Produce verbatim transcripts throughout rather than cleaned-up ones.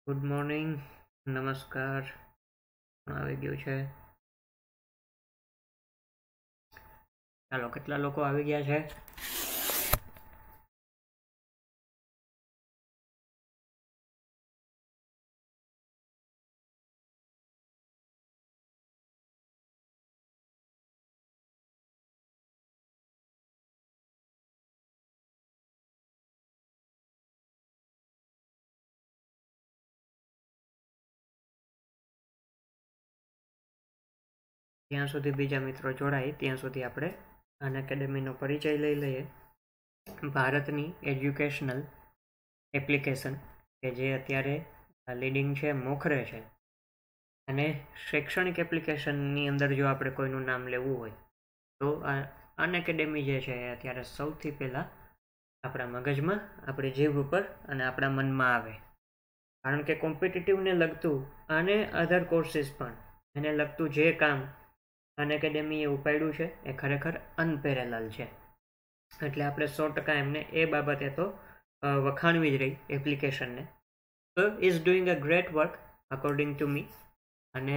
Good morning, નમસ્કાર. આવી ગયું છે. ચાલો, કેટલા લોકો આવી ગયા છે? ત્યાં સુધી બીજા મિત્રો જોડાય ત્યાં સુધી આપણે અનએકેડમીનો પરિચય લઈ લઈએ. ભારતની એજ્યુકેશનલ એપ્લિકેશન કે જે અત્યારે લીડિંગ છે, મોખરે છે. અને શૈક્ષણિક એપ્લિકેશનની અંદર જો આપણે કોઈનું નામ લેવું હોય તો અનએકેડમી જે છે એ અત્યારે સૌથી પહેલાં આપણા મગજમાં, આપણી જીભ ઉપર અને આપણા મનમાં આવે. કારણ કે કોમ્પિટિટિવને લગતું અને અધર કોર્સીસ પણ એને લગતું જે કામ અનએકેડમીએ ઉપાડ્યું છે એ ખરેખર અનપેરેલલ છે. એટલે આપણે સો ટકા એમને એ બાબતે તો વખાણવી જ રહી એપ્લિકેશનને. તો is doing a great work according to me. અને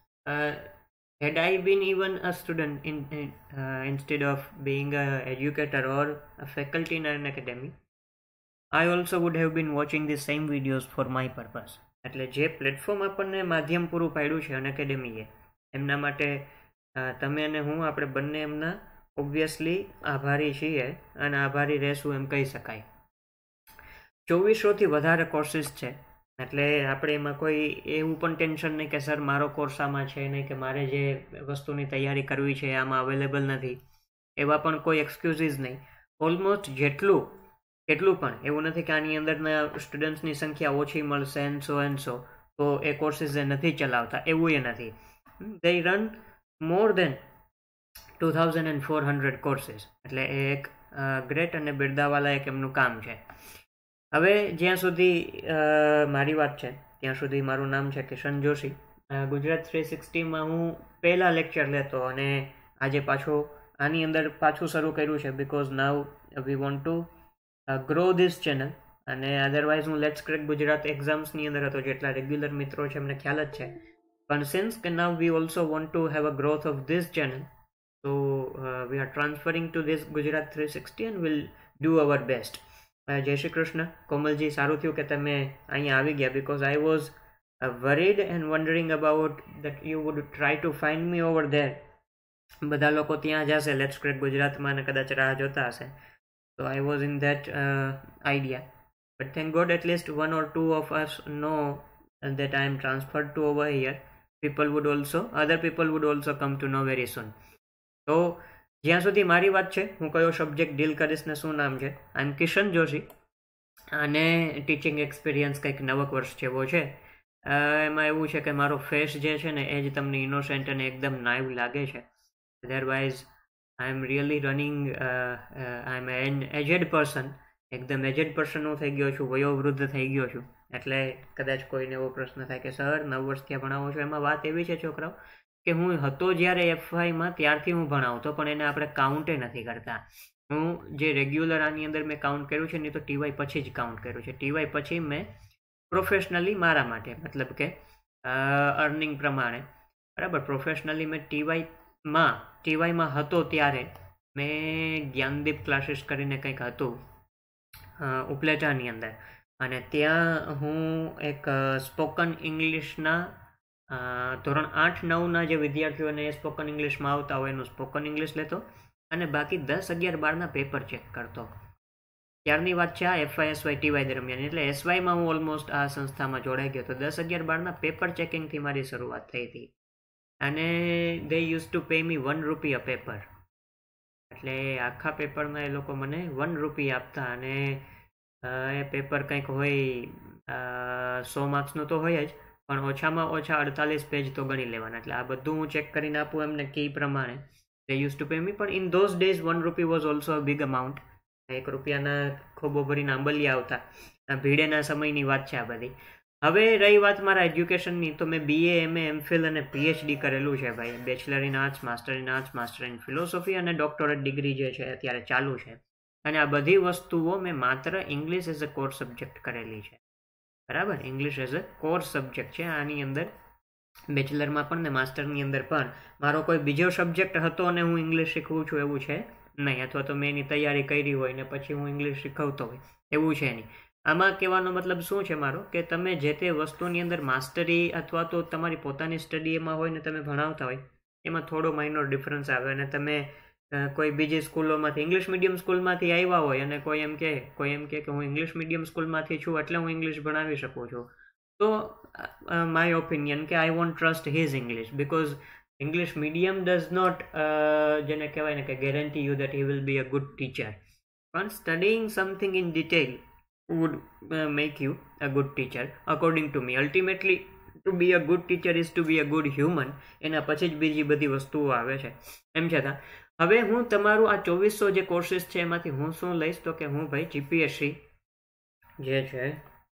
had I been even a student in, in uh, instead of being a educator or a faculty in an academy, I also would have been watching the same videos for my purpose. એટલે જે platform આપણને માધ્યમ પૂરું પાડ્યું છે અનએકેડમીએ, એમના માટે તમે અને હું આપણે બંને એમના ઓબ્વિયસલી આભારી છીએ અને આભારી રહેશું એમ કહી શકાય. ચોવીસોથી વધારે કોર્સીસ છે. એટલે આપણે એમાં કોઈ એવું પણ ટેન્શન નહીં કે સર મારો કોર્સ આમાં છે નહીં, કે મારે જે વસ્તુની તૈયારી કરવી છે આમાં અવેલેબલ નથી, એવા પણ કોઈ એક્સક્યુઝીસ નહીં. ઓલમોસ્ટ જેટલું એટલું પણ એવું નથી કે આની અંદરના સ્ટુડન્ટ્સની સંખ્યા ઓછી મળશે એન સો એન સો તો એ કોર્સીસ એ નથી ચલાવતા, એવું એ નથી. They run more than two thousand and four hundred courses. એટલે એ એક ગ્રેટ અને બિરદાવાલા એક એમનું કામ છે. હવે જ્યાં સુધી મારી વાત છે ત્યાં સુધી મારું નામ છે કિશન જોશી. ગુજરાત થ્રી સિક્સટીમાં હું પહેલા લેક્ચર લેતો અને આજે પાછું આની અંદર પાછું શરૂ કર્યું છે because now we want to grow this channel. અને અધરવાઇઝ હું લેટ્સ ક્રેક ગુજરાત એક્ઝામ્સની અંદર હતો, જેટલા રેગ્યુલર મિત્રો છે એમને ખ્યાલ જ છે. પણ સિન્સ કે now we also want to have a growth of this channel, so uh, we are transferring to this Gujarat three sixty and will do our best. uh, જય શ્રી કૃષ્ણ કોમલજી, સારું થયું કે તમે અહીંયા આવી ગયા because I was uh, worried and wondering about that you would try to find me over there. બધા લોકો ત્યાં જશે લેટ્સ ક્રેક ગુજરાતમાં અને કદાચ રાહ જોતા હશે. So I was in that uh, idea, but thank God at least one or two of us know that I am transferred to over here. People would also, other people would also come to know very soon. તો જ્યાં સુધી મારી વાત છે, હું કયો subject deal કરીશ ને શું નામ છે, આઈ એમ કિશન જોશી. અને ટીચિંગ એક્સપિરિયન્સ કંઈક નવક વર્ષ જેવો છે. એમાં એવું છે કે મારો ફેસ જે છે ને એ જ તમને ઇનોસેન્ટ અને એકદમ નાઇવ લાગે છે. Otherwise I am really running, I am an aged person. એકદમ એજેડ પર્સન હું થઈ ગયો છું, વયોવૃદ્ધ થઈ ગયો છું. એટલે કદાચ કોઈને એવો પ્રશ્ન થાય કે સર નવ વર્ષ ક્યાં ભણાવો છો. એમાં વાત એવી છે છોકરાઓ કે હું હતો જ્યારે એફવાયમાં ત્યારથી હું ભણાવતો, પણ એને આપણે કાઉન્ટે નથી કરતા. હું જે રેગ્યુલર આની અંદર મેં કાઉન્ટ કર્યું છે ને તો ટીવાય પછી જ કાઉન્ટ કર્યું છે. ટીવાય પછી મેં પ્રોફેશનલી મારા માટે, મતલબ કે અર્નિંગ પ્રમાણે, બરાબર, પ્રોફેશનલી મેં ટીવાયમાં ટીવાયમાં હતો ત્યારે મેં જ્ઞાનદીપ ક્લાસીસ કરીને કંઈક હતું ઉપલેટાની અંદર, અને ત્યાં હું એક સ્પોકન ઇંગ્લિશના ધોરણ આઠ નવના જે વિદ્યાર્થીઓને સ્પોકન ઇંગ્લિશમાં આવતા હોય એનું સ્પોકન ઇંગ્લિશ લેતો, અને બાકી દસ અગિયાર બારના પેપર ચેક કરતો. ત્યારની વાત છે આ એફવાય એસવાય ટીવાય દરમિયાન. એટલે એસવાયમાં હું ઓલમોસ્ટ આ સંસ્થામાં જોડાઈ ગયો હતો. દસ અગિયાર બારના પેપર ચેકિંગથી મારી શરૂઆત થઈ હતી. અને they used to pay me one rupee a paper. એટલે આખા પેપરમાં એ લોકો મને વન રૂપી આપતા. અને એ પેપર કંઈક હોય સો માર્ક્સનું તો હોય જ, પણ ઓછામાં ઓછા અડતાલીસ પેજ તો ગણી લેવાના. એટલે આ બધું હું ચેક કરીને આપું એમને કી પ્રમાણે. They used to pay me. પણ in those days one rupee was also a big amount. એક રૂપિયાના ખોબો ભરીને આંબલિયા આવતા. ભીડેના સમયની વાત છે આ બધી. હવે રહી વાત મારા એજ્યુકેશનની, તો મેં બીએ, એમએ, એમફિલ અને પીએચડી કરેલું છે ભાઈ. Bachelor in arts, master in arts, master in philosophy અને ડોક્ટરેટ ડિગ્રી જે છે અત્યારે ચાલુ છે. અને આ બધી વસ્તુઓ મેં માત્ર English as a core subject કરેલી છે. બરાબર. English as a core subject છે. આની અંદર બેચલરમાં પણ ને માસ્ટરની અંદર પણ મારો કોઈ બીજો સબ્જેક્ટ હતો અને હું ઇંગ્લિશ શીખવું છું એવું છે નહીં, અથવા તો મેં એની તૈયારી કરી હોય ને પછી હું ઇંગ્લિશ શીખવતો હોય એવું છે નહીં. આમાં કહેવાનો મતલબ શું છે મારો, કે તમે જે તે વસ્તુની અંદર માસ્ટરી અથવા તો તમારી પોતાની સ્ટડી એમાં હોય ને તમે ભણાવતા હોય એમાં થોડો માઇનોર ડિફરન્સ આવે, અને તમે કોઈ બીજી સ્કૂલોમાંથી ઇંગ્લિશ મીડિયમ સ્કૂલમાંથી આવ્યા હોય અને કોઈ એમ કહે કોઈ એમ કહે કે હું ઇંગ્લિશ મીડિયમ સ્કૂલમાંથી છું એટલે હું ઇંગ્લિશ ભણાવી શકું છું, તો માય ઓપિનિયન કે I want trust his English, because English medium does not જેને કહેવાય ને કે guarantee you that he will be a good teacher, પણ studying something in detail would uh, make you a good teacher according to me. Ultimately to be a good teacher is to be a good human. એના પછી જ બીજી બધી વસ્તુઓ આવે છે. એમ છતાં હવે હું તમારું આ ચોવીસો જે કોર્સીસ છે એમાંથી હું શું લઈશ, તો કે હું ભાઈ જીપીએસસી જે છે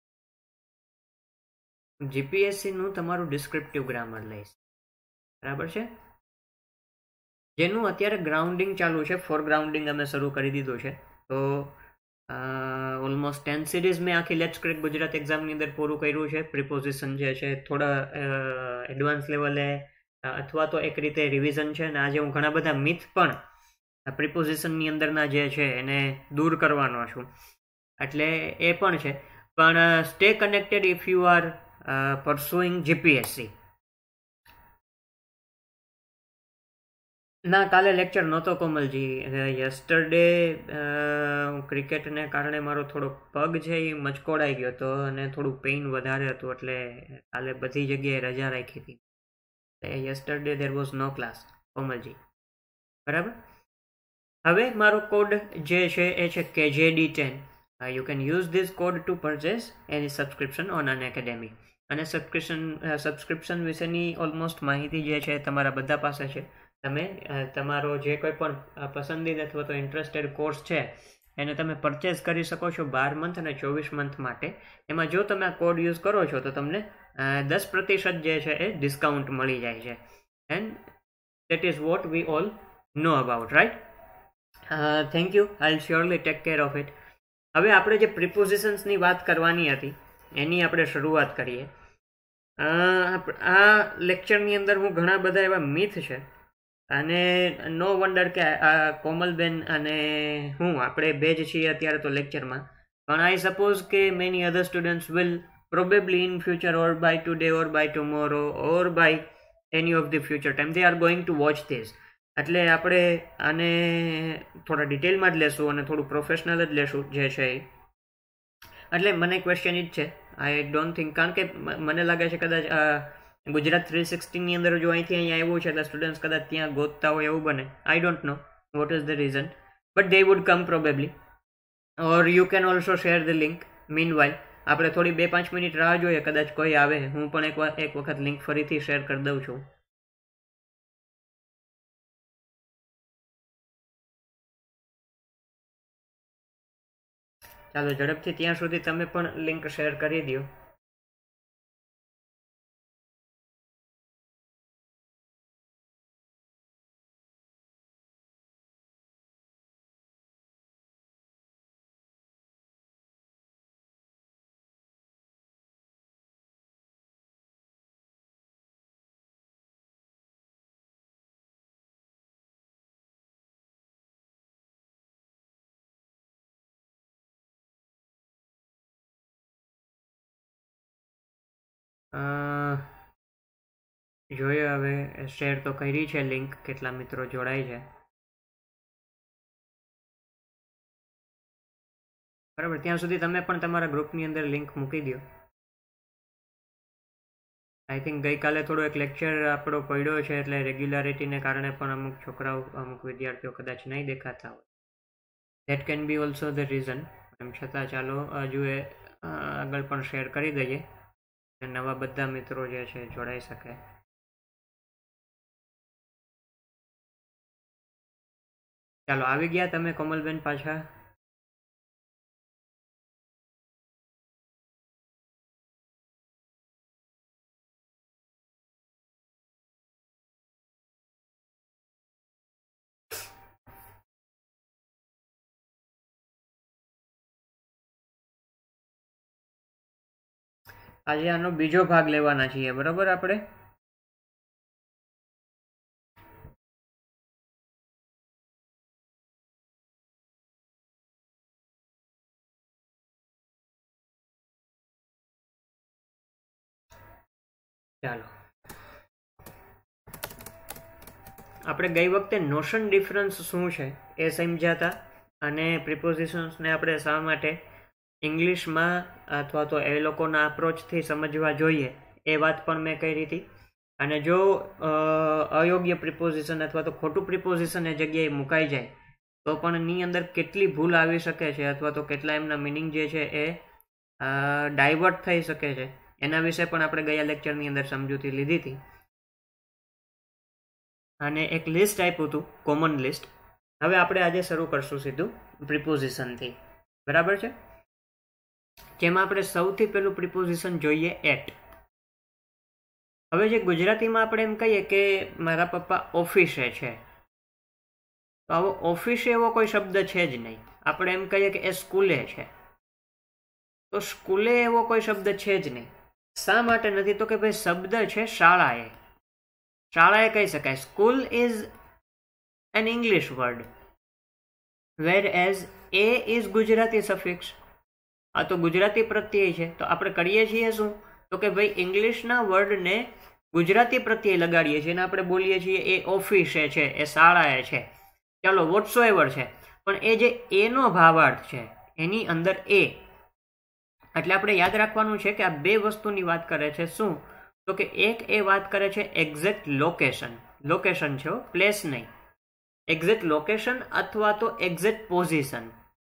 જીપીએસસી નું તમારું ડિસ્ક્રિપ્ટિવ ગ્રામર લઈશ. બરાબર છે, જેનું અત્યારે ગ્રાઉન્ડિંગ ચાલુ છે. ફોર ગ્રાઉન્ડિંગ અમે શરૂ કરી દીધું છે. તો ઓલમોસ્ટ ટેન સિરીઝ મેં આખી લેટ્સ ક્રેક ગુજરાત એક્ઝામની અંદર પૂરું કર્યું છે. પ્રિપોઝિશન જે છે થોડા એડવાન્સ લેવલે અથવા તો એક રીતે રિવિઝન છે, અને આજે હું ઘણા બધા મિથ પણ પ્રિપોઝિશનની અંદરના જે છે એને દૂર કરવાનો છું, એટલે એ પણ છે. પણ stay connected if you are pursuing GPSC. ના, કાલે લેક્ચર નહોતો કોમલજી. યસ્ટરડે ક્રિકેટને કારણે મારો થોડો પગ છે એ મચકોડાઈ ગયો હતો અને થોડું પેઇન વધારે હતું, એટલે કાલે બધી જગ્યાએ રજા રાખી હતી. Yesterday there was no class Komalji. બરાબર. હવે મારો કોડ જે છે એ છે કે જે D ten. You can use this code to purchase any subscription on Unacademy. અને સબસ્ક્રિપ્શન સબસ્ક્રિપ્શન વિશેની ઓલમોસ્ટ માહિતી જે છે તમારા બધા પાસે છે. તમે તમારો જે કોઈ પણ પસંદીદા અથવા તો ઇન્ટરેસ્ટેડ કોર્સ છે એને તમે પરચેસ કરી શકો છો બાર મંથ અને ચોવીસ મંથ માટે. એમાં જો તમે આ કોડ યુઝ કરો છો તો તમને દસ પ્રતિશત જે છે એ ડિસ્કાઉન્ટ મળી જાય છે. And that is what we all know about, right? Thank you. I surely take care of it. હવે આપણે જે પ્રિપોઝિશન્સની વાત કરવાની હતી એની આપણે શરૂઆત કરીએ. આ લેક્ચરની અંદર હું ઘણા બધા એવા મિથ છે, અને નો વન્ડર કે આ કોમલબેન અને હું આપણે બે જ છીએ અત્યારે તો લેક્ચરમાં, પણ આઈ સપોઝ કે many other students will probably in future or by today or by tomorrow or by any of the future time they are going to watch this. એટલે આપણે આને થોડા ડિટેલમાં જ લેશું અને થોડું પ્રોફેશનલ જ લેશું જે છે એ. એટલે મને ક્વેશ્ચન જ છે, આઈ ડોન્ટ થિંક, કારણ કે મને લાગે છે કદાચ ગુજરાત થ્રી સિક્સટીની અંદર જો અહીંથી અહીંયા આવ્યું છે એટલે સ્ટુડન્ટ્સ કદાચ ત્યાં ગોતતા હોય એવું બને. I don't know what is the reason, but they would come probably, or you can also share the link. Meanwhile આપણે થોડી બે પાંચ મિનિટ રાહ જોઈએ, કદાચ કોઈ આવે. હું પણ એક એક વખત લિંક ફરીથી શેર કરી દઉં છું. ચાલો ઝડપથી ત્યાં સુધી તમે પણ લિંક શેર કરી દો. જોઈએ હવે શેર તો કરી છે લિંક, કેટલા મિત્રો જોડાય છે. બરાબર, ત્યાં સુધી તમે પણ તમારા ગ્રુપની અંદર લિંક મૂકી દો. આઈ થિંક ગઈકાલે થોડો એક લેક્ચર આપણો પડ્યો છે એટલે રેગ્યુલારિટીને કારણે પણ અમુક છોકરાઓ અમુક વિદ્યાર્થીઓ કદાચ નહીં દેખાતા હોય. That can be also the reason. એમ છતાં ચાલો હજુ એ આગળ પણ શેર કરી દઈએ, નવા બધા મિત્રો જે છે જોડાઈ શકે. ચાલો આવી ગયા તમે કોમલબેન પાછા? આજે આનો બીજો ભાગ લેવાના છીએ, બરાબર. આપણે ચાલો, આપણે ગઈ વખતે નોશન ડિફરન્સ શું છે એ સમજ્યા હતા, અને પ્રિપોઝિશન્સને આપણે શા માટે ઇંગ્લિશમાં અથવા તો એ લોકોના અપ્રોચથી સમજવા જોઈએ એ વાત પણ મેં કરી હતી. અને જો અયોગ્ય પ્રિપોઝિશન અથવા તો ખોટું પ્રિપોઝિશન એ જગ્યાએ મુકાઈ જાય તો પણ ની અંદર કેટલી ભૂલ આવી શકે છે, અથવા તો કેટલા એમના મિનિંગ જે છે એ ડાયવર્ટ થઈ શકે છે, એના વિશે પણ આપણે ગયા લેક્ચરની અંદર સમજૂતી લીધી હતી. અને એક લિસ્ટ આપ્યું હતું, કોમન લિસ્ટ. હવે આપણે આજે શરૂ કરશું સીધું પ્રિપોઝિશનથી, બરાબર છે. જેમાં આપણે સૌથી પહેલું પ્રિપોઝિશન જોઈએ એટ. હવે જે ગુજરાતીમાં આપણે એમ કહીએ કે મારા પપ્પા ઓફિસે છે, તો આવો ઓફિસે એવો કોઈ શબ્દ છે જ નહીં. આપણે એમ કહીએ કે એ સ્કૂલે છે, તો સ્કૂલે એવો કોઈ શબ્દ છે જ નહીં. શા માટે નથી? તો કે ભાઈ શબ્દ છે શાળાએ. શાળાએ કહી શકાય. School is an English word, whereas એ ઇઝ ગુજરાતી સફિક્સ. આ તો ગુજરાતી પ્રત્યય છે, તો આપણે કરીએ છીએ શું? તો કે ભાઈ ઇંગ્લિશના વર્ડને ગુજરાતી પ્રત્યય લગાડીએ છીએ અને આપણે બોલીએ છીએ એ ઓફિસે છે, એ શાળાએ છે, ચાલો વોટ્સો એવર છે. પણ એ જે એનો ભાવાર્થ છે એની અંદર એ, એટલે આપણે યાદ રાખવાનું છે કે આ બે વસ્તુની વાત કરે છે. શું? તો કે એક એ વાત કરે છે એક્ઝેક્ટ લોકેશન. લોકેશન છે, પ્લેસ નહીં. એક્ઝેક્ટ લોકેશન અથવા તો એક્ઝેક્ટ પોઝિશન.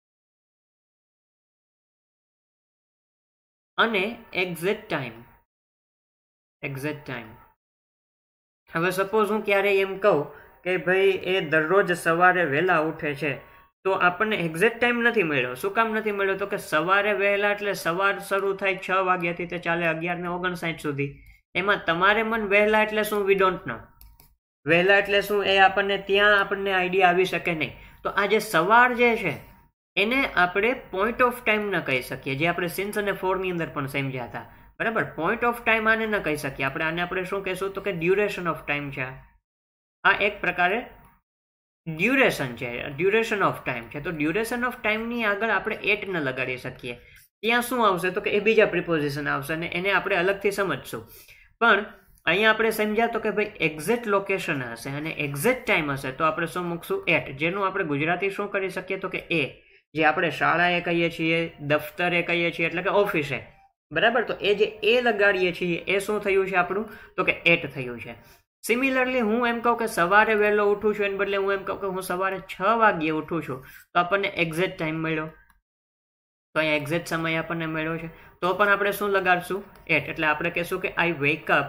અને એક્ઝેક્ટ ટાઈમ. Exact time. હવે સપોઝ હું ક્યારેય એમ કહું કે ભાઈ એ દરરોજ સવારે વહેલા ઉઠે છે, તો આપણને એક્ઝેક્ટ ટાઈમ નથી મળ્યો. શું કામ નથી મળ્યો? તો કે સવારે વહેલા એટલે સવાર શરૂ થાય છ વાગ્યાથી તે ચાલે અગિયાર ને ઓગણસાઠ સુધી. એમાં તમારે મન વહેલા એટલે શું? We don't know. વહેલા એટલે શું એ આપણને ત્યાં આપણને આઈડિયા આવી શકે નહીં. તો આ જે સવાર જે છે એને આપણે પોઈન્ટ ઓફ ટાઈમ ન કહી શકીએ, જે આપણે સિન્સ અને ફોર ની અંદર પણ સમજ્યા હતા, બરાબર. પોઈન્ટ ઓફ ટાઈમ આને ન કહી શકીએ આપણે. આને આપણે શું કહીશું? તો કે ડ્યુરેશન ઓફ ટાઈમ છે. આ એક પ્રકારે ડ્યુરેશન છે, ડ્યુરેશન ઓફ ટાઈમ છે. તો ડ્યુરેશન ઓફ ટાઈમની આગળ આપણે એટ ન લગાડી શકીએ. ત્યાં શું આવશે? તો કે એ બીજા પ્રિપોઝિશન આવશે અને એને આપણે અલગથી સમજશું. પણ અહીંયા આપણે સમજ્યા તો કે ભાઈ એક્ઝેક્ટ લોકેશન હશે અને એક્ઝેક્ટ ટાઈમ હશે, તો આપણે શું મૂકશું? એટ. જેનું આપણે ગુજરાતી શું કરી શકીએ? તો કે એ, જે આપણે શાળાએ કહીએ છીએ, દફતરે કહીએ છીએ, એટલે કે ઓફિસે, બરાબર. તો એ જે એ લગાડીએ છીએ એ શું થયું છે આપણું? તો કે એટ થયું છે. સિમિલરલી હું એમ કહું કે સવારે વહેલો ઉઠું છું, એને બદલે હું એમ કહું કે હું સવારે છ વાગ્યે ઉઠું છું, તો આપણને એક્ઝેક્ટ ટાઈમ મળ્યો. તો અહીંયા એક્ઝેક્ટ સમય આપણને મળ્યો છે, તો પણ આપણે શું લગાડશું? એટ. એટલે આપણે કહેશું કે I wake up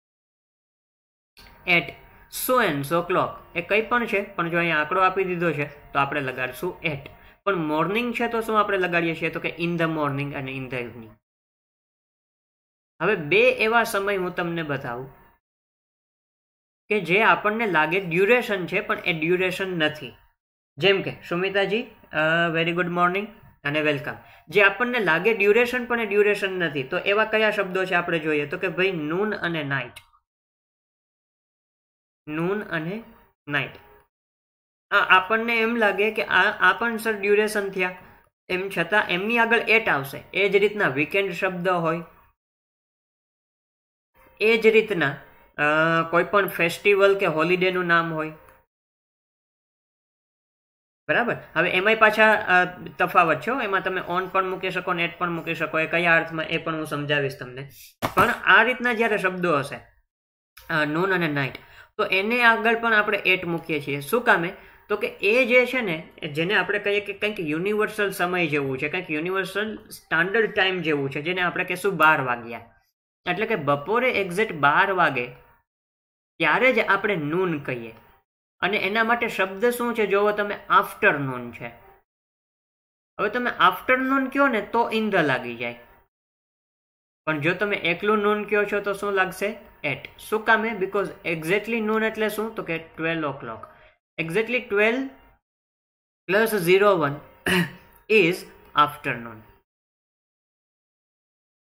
at so and so o'clock. એ કંઈ પણ છે, પણ જો અહીંયા આંકડો આપી દીધો છે તો આપણે લગાડશું એટ. પણ મોર્નિંગ છે તો શું આપણે લગાડીએ છીએ? તો કે ઇન ધ મોર્નિંગ અને ઇન ધ ઇવનિંગ. હવે બે એવા સમય હું તમને બતાવું કે જે આપણને લાગે ડ્યુરેશન છે પણ એ ડ્યુરેશન નથી. જેમ કે સુમિતાજી, વેરી ગુડ મોર્નિંગ અને વેલકમ. જે આપણને લાગે ડ્યુરેશન પણ એ ડ્યુરેશન નથી. તો એવા કયા શબ્દો છે આપણે જોઈએ? તો કે ભાઈ નૂન અને નાઇટ. નૂન અને નાઇટ. આ આપણને એમ લાગે કે આ આ પણ સર ડ્યુરેશન થયા, એમ છતાં એમની આગળ એટ આવશે. એ જ રીતના વીકેન્ડ શબ્દ હોય, એ જ રીતના કોઈ પણ ફેસ્ટિવલ કે હોલિડેનું નામ હોય, બરાબર. હવે એમાંય પાછા તફાવત છે, એમાં તમે ઓન પણ મૂકી શકો, નેટ પણ મૂકી શકો. એ કયા અર્થમાં એ પણ હું સમજાવીશ તમને. પણ આ રીતના જ્યારે શબ્દો હશે નૂન અને નાઇટ, તો એને આગળ પણ આપણે એટ મૂકીએ છીએ. શું કામે? તો કે એ જે છે ને, જેને આપણે કહીએ કે કંઈક યુનિવર્સલ સમય જેવું છે, કંઈક યુનિવર્સલ સ્ટાન્ડર્ડ ટાઈમ જેવું છે, જેને આપણે કહીશું બાર વાગ્યા. એટલે કે બપોરે એક્ઝેક્ટ બાર વાગે ત્યારે જ આપણે નૂન કહીએ. અને એના માટે શબ્દ શું છે? જોવો તમે, આફ્ટરનૂન છે. હવે તમે આફ્ટરનૂન કહો ને તો ઇન ધ લાગી જાય, પણ જો તમે એકલું નૂન કહો છો તો શું લાગશે? એટ. શું કામે? બીકોઝ એક્ઝેક્ટલી નૂન એટલે શું? તો કે twelve o'clock. Exactly twelve plus zero one is afternoon.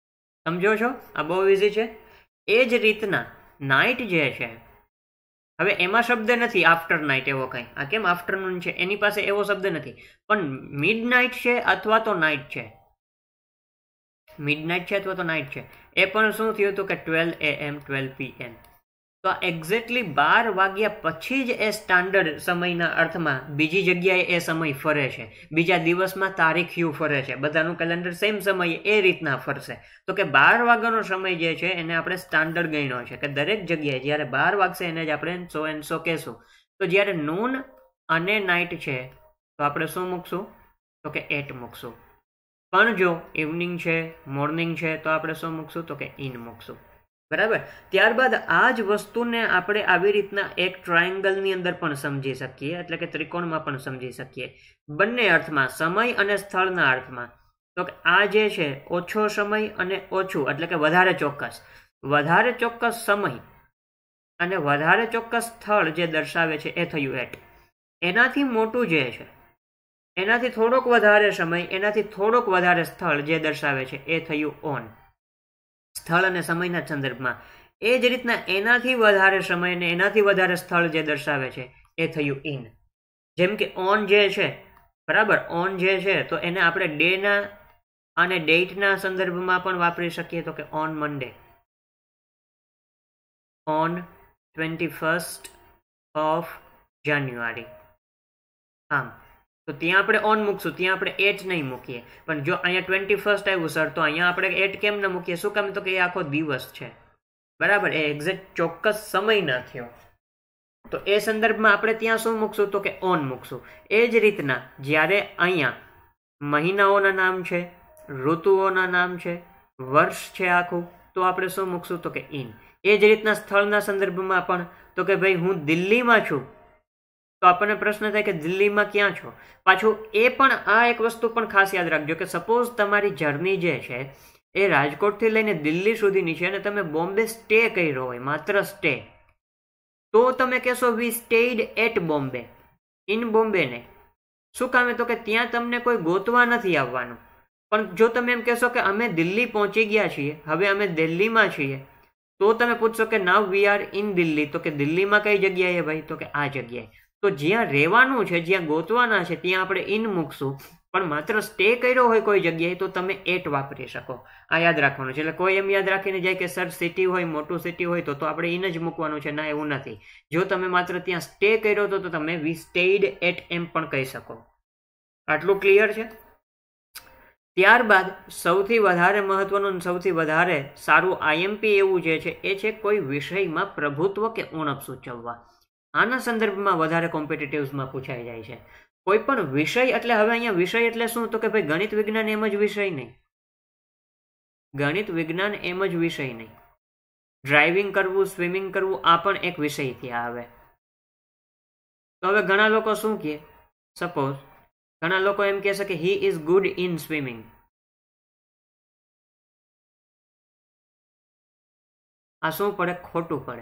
સમજો છો? આ બહુ ઇઝી છે. એ જ રીતના નાઇટ જે છે, હવે એમાં શબ્દ નથી આફ્ટર નાઇટ એવો કંઈ. આ કેમ આફ્ટરનૂન છે, એની પાસે એવો શબ્દ નથી, પણ મિડ નાઇટ છે અથવા તો નાઇટ છે, મિડ નાઇટ છે અથવા તો નાઇટ છે. એ પણ શું થયું હતું કે ટ્વેલ્વ એ એમ ટ્વેલ્વ પી એમ. તો એક્ઝેક્ટલી બાર વાગ્યા પછી જ એ સ્ટાન્ડર્ડ સમયના અર્થમાં બીજી જગ્યાએ એ સમય ફરે છે, બીજા દિવસમાં તારીખિયું ફરે છે, બધાનું કેલેન્ડર સેમ સમયે એ રીતના ફરશે. તો કે બાર વાગ્યાનો સમય જે છે એને આપણે સ્ટાન્ડર્ડ ગણ્યો છે કે દરેક જગ્યાએ જ્યારે બાર વાગશે એને જ આપણે સો એન્ડ સો કહેશું. તો જ્યારે નૂન અને નાઇટ છે તો આપણે શું મૂકશું? તો કે એટ મૂકશું. પણ જો ઇવનિંગ છે, મોર્નિંગ છે તો આપણે શું મૂકશું? તો કે ઇન મૂકશું. બરાબર. ત્યારબાદ આ જ વસ્તુને આપણે આવી રીતના એક ટ્રાયંગલની અંદર પણ સમજી શકીએ, એટલે કે ત્રિકોણમાં પણ સમજી શકીએ, બંને અર્થમાં, સમય અને સ્થળના અર્થમાં. તો કે આ જે છે ઓછો સમય અને ઓછું, એટલે કે વધારે ચોક્કસ, વધારે ચોક્કસ સમય અને વધારે ચોક્કસ સ્થળ જે દર્શાવે છે એ થયું એટ. એનાથી મોટું જે છે, એનાથી થોડોક વધારે સમય, એનાથી થોડોક વધારે સ્થળ જે દર્શાવે છે એ થયું ઓન, સ્થળ અને સમયના સંદર્ભમાં. એ જ રીતના એનાથી વધારે સમય અને એનાથી વધારે સ્થળ જે દર્શાવે છે એ થયું ઇન. જેમ કે ઓન જે છે, બરાબર, ઓન જે છે તો એને આપણે ડેના અને ડેટના સંદર્ભમાં પણ વાપરી શકીએ. તો કે on Monday, on twenty first of January. આમ તો ત્યાં આપણે ઓન મૂકશું, ત્યાં આપણે એટ નહીં મૂકીએ. પણ જો અહીંયા ટ્વેન્ટી ફર્સ્ટ આવ્યું સર તો અહીંયા આપણે એટ કેમ ન મૂકીએ? શું કામ? તો કે એ આખો દિવસ છે, બરાબર, એ એક્ઝેક્ટ ચોક્કસ સમય ન થયો. તો એ સંદર્ભમાં આપણે ત્યાં શું મૂકશું? તો કે ઓન મૂકશું. એ જ રીતના જ્યારે અહીંયા મહિનાઓના નામ છે, ઋતુઓના નામ છે, વર્ષ છે આખું, તો આપણે શું મૂકશું? તો કે ઇન. એ જ રીતના સ્થળના સંદર્ભમાં પણ, તો કે ભાઈ હું દિલ્હીમાં છું, તો આપણને પ્રશ્ન થાય કે દિલ્હીમાં ક્યાં છો? પાછું એ પણ આ એક વસ્તુ પણ ખાસ યાદ રાખજો કે સપોઝ તમારી જર્ની જે છે એ રાજકોટથી લઈને દિલ્હી સુધીની છે અને તમે બોમ્બે સ્ટે કર્યો હોય, માત્ર સ્ટે, તો તમે કહેશો we stayed at Bombay, in Bombay નહીં. શું કામે? તો કે ત્યાં તમને કોઈ ગોતવા નથી આવવાનું. પણ જો તમે એમ કહેશો કે અમે દિલ્હી પહોંચી ગયા છીએ, હવે અમે દિલ્હીમાં છીએ, તો તમે પૂછશો કે now we are in Delhi. તો કે દિલ્હીમાં કઈ જગ્યાએ ભાઈ? તો કે આ જગ્યાએ. તો જ્યાં રહેવાનું છે, જ્યાં ગોતવાના છે ત્યાં આપણે ઇન મૂકશું. પણ માત્ર સ્ટે કર્યો હોય કોઈ જગ્યાએ તો તમે એટ વાપરી શકો. આ યાદ રાખવાનું છે. એટલે કોઈ એમ યાદ રાખીને જાય કે સર સિટી હોય, મોટું સિટી હોય તો તો આપણે ઇન જ મૂકવાનું છે. ના, એવું નથી. જો તમે માત્ર ત્યાં સ્ટે કર્યો હતો તો તમે વી સ્ટેડ એટ એમ પણ કહી શકો. આટલું ક્લિયર છે? ત્યારબાદ સૌથી વધારે મહત્વનું, સૌથી વધારે સારું આઈએમપી એવું જે છે એ છે કોઈ વિષયમાં પ્રભુત્વ કે ઉણપ સૂચવવા. આના સંદર્ભમાં વધારે કોમ્પિટિટિવ્સમાં પૂછાઈ જાય છે. કોઈ પણ વિષય, એટલે હવે અહીંયા વિષય એટલે શું? તો કે ભાઈ ગણિત વિજ્ઞાન એમ જ વિષય નહીં, ગણિત વિજ્ઞાન એમ જ વિષય નહીં. ડ્રાઇવિંગ કરવું, સ્વિમિંગ કરવું, આ પણ એક વિષયથી આવે. તો હવે ઘણા લોકો શું કહે? સપોઝ ઘણા લોકો એમ કહેશે કે he is good in swimming. આ શું પડે? ખોટું પડે.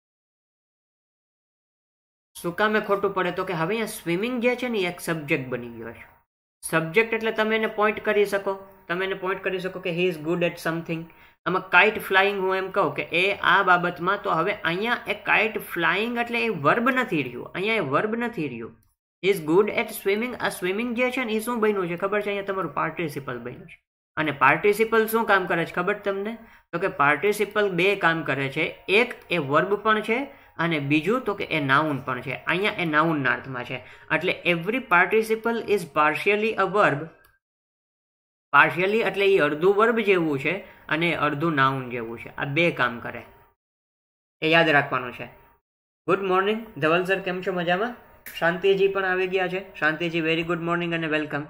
શું કામે ખોટું પડે? તો કે હવે અહીંયા સ્વિમિંગ જે છે ને એક સબ્જેક્ટ બની ગયો છે. સબ્જેક્ટ એટલે તમે એને પોઈન્ટ કરી શકો, તમે એને પોઈન્ટ કરી શકો કે he is good at something. આમાં કાઇટ ફ્લાઇંગ હું એમ કહું કે એ આ બાબતમાં, તો હવે અહીંયા એ કાઇટ ફ્લાઇંગ એટલે એ વર્બ નથી રહ્યું, અહીંયા એ વર્બ નથી રહ્યું. Is good at swimming. આ સ્વિમિંગ જે છે ને એ શું બન્યું છે ખબર છે? અહીંયા તમારું પાર્ટિસિપલ બન્યું છે. અને પાર્ટિસિપલ શું કામ કરે છે ખબર તમને? તો કે પાર્ટિસિપલ બે કામ કરે છે. એક એ વર્બ પણ છે અને બીજું તો કે એ નાઉન પણ છે. અહીંયા એ નાઉનના અર્થમાં છે. એટલે every participle is partially a verb. Partially એટલે એ અડધું વર્બ જેવું છે અને અડધું નાઉન જેવું છે. આ બે કામ કરે, એ યાદ રાખવાનું છે. ગુડ મોર્નિંગ ધવલ સર, કેમ છો? મજામાં? શાંતિજી પણ આવી ગયા છે. શાંતિજી, વેરી ગુડ મોર્નિંગ અને વેલકમ.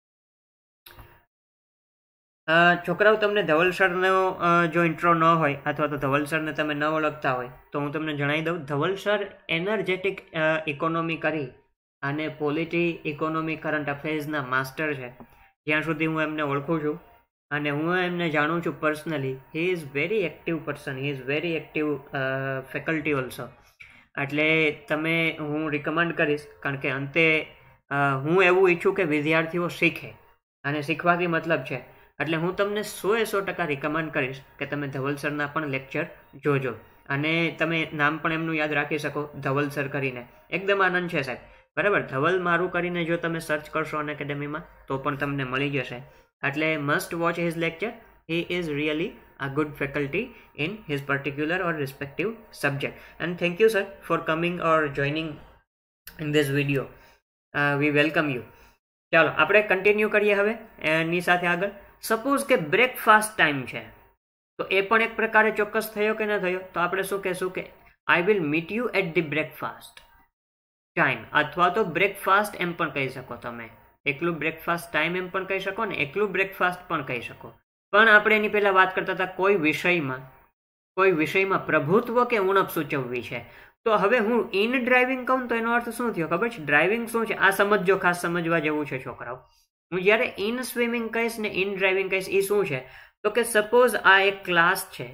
છોકરાઓ, તમને ધવલ સરનો જો ઇન્ટ્રો ન હોય અથવા તો ધવલ સરને તમે ન ઓળખતા હોય તો હું તમને જણાવી દઉં. ધવલ સર એનર્જેટિક ઇકોનોમી કરી અને પોલિટી, ઇકોનોમી, કરંટ અફેર્સના માસ્ટર છે, જ્યાં સુધી હું એમને ઓળખું છું. અને હું એમને જાણું છું personally. He is very active person, he is very active faculty also. એટલે તમે, હું રિકમેન્ડ કરીશ, કારણ કે અંતે હું એવું ઈચ્છું કે વિદ્યાર્થીઓ શીખે, અને શીખવાથી મતલબ છે એટલે હું તમને સો એ સો ટકા રિકમેન્ડ કરીશ કે તમે ધવલ સરના પણ લેક્ચર જોજો અને તમે નામ પણ એમનું યાદ રાખી શકો, ધવલ સર કરીને. એકદમ આનંદ છે સાહેબ, બરાબર. ધવલ મારું કરીને જો તમે સર્ચ કરશો અન એકેડેમીમાં તો પણ તમને મળી જશે. એટલે must watch his lecture. He is really a good faculty in his particular or respective subject. And thank you sir for coming or joining in this video. Uh, we welcome you. ચાલો આપણે continue કરીએ હવે એની સાથે આગળ. Suppose કે breakfast time છે તો એ પણ એક પ્રકારે ચોક્કસ થયો કે ન થયો, તો આપણે શું કહેશું કે I will meet you at the breakfast time, અથવા તો બ્રેકફાસ્ટ એમ પણ કહી શકો તમે. એકલું બ્રેકફાસ્ટ ટાઈમ એમ પણ કહી શકો ને એકલું બ્રેકફાસ્ટ પણ કહી શકો. પણ આપણે એની પહેલા વાત કરતા હતા કોઈ વિષયમાં કોઈ વિષયમાં પ્રભુત્વ કે ઉણપ સૂચવવી છે. તો હવે હું ઇન ડ્રાઇવિંગ કહું તો એનો અર્થ શું થયો ખબર છે? ડ્રાઇવિંગ શું છે આ સમજો, ખાસ સમજવા જેવું છે છોકરાઓ. હું જ્યારે ઇન સ્વિમિંગ કહીશ ને ઇન ડ્રાઇવિંગ કહીશ એ શું છે? તો કે સપોઝ આ એક ક્લાસ છે.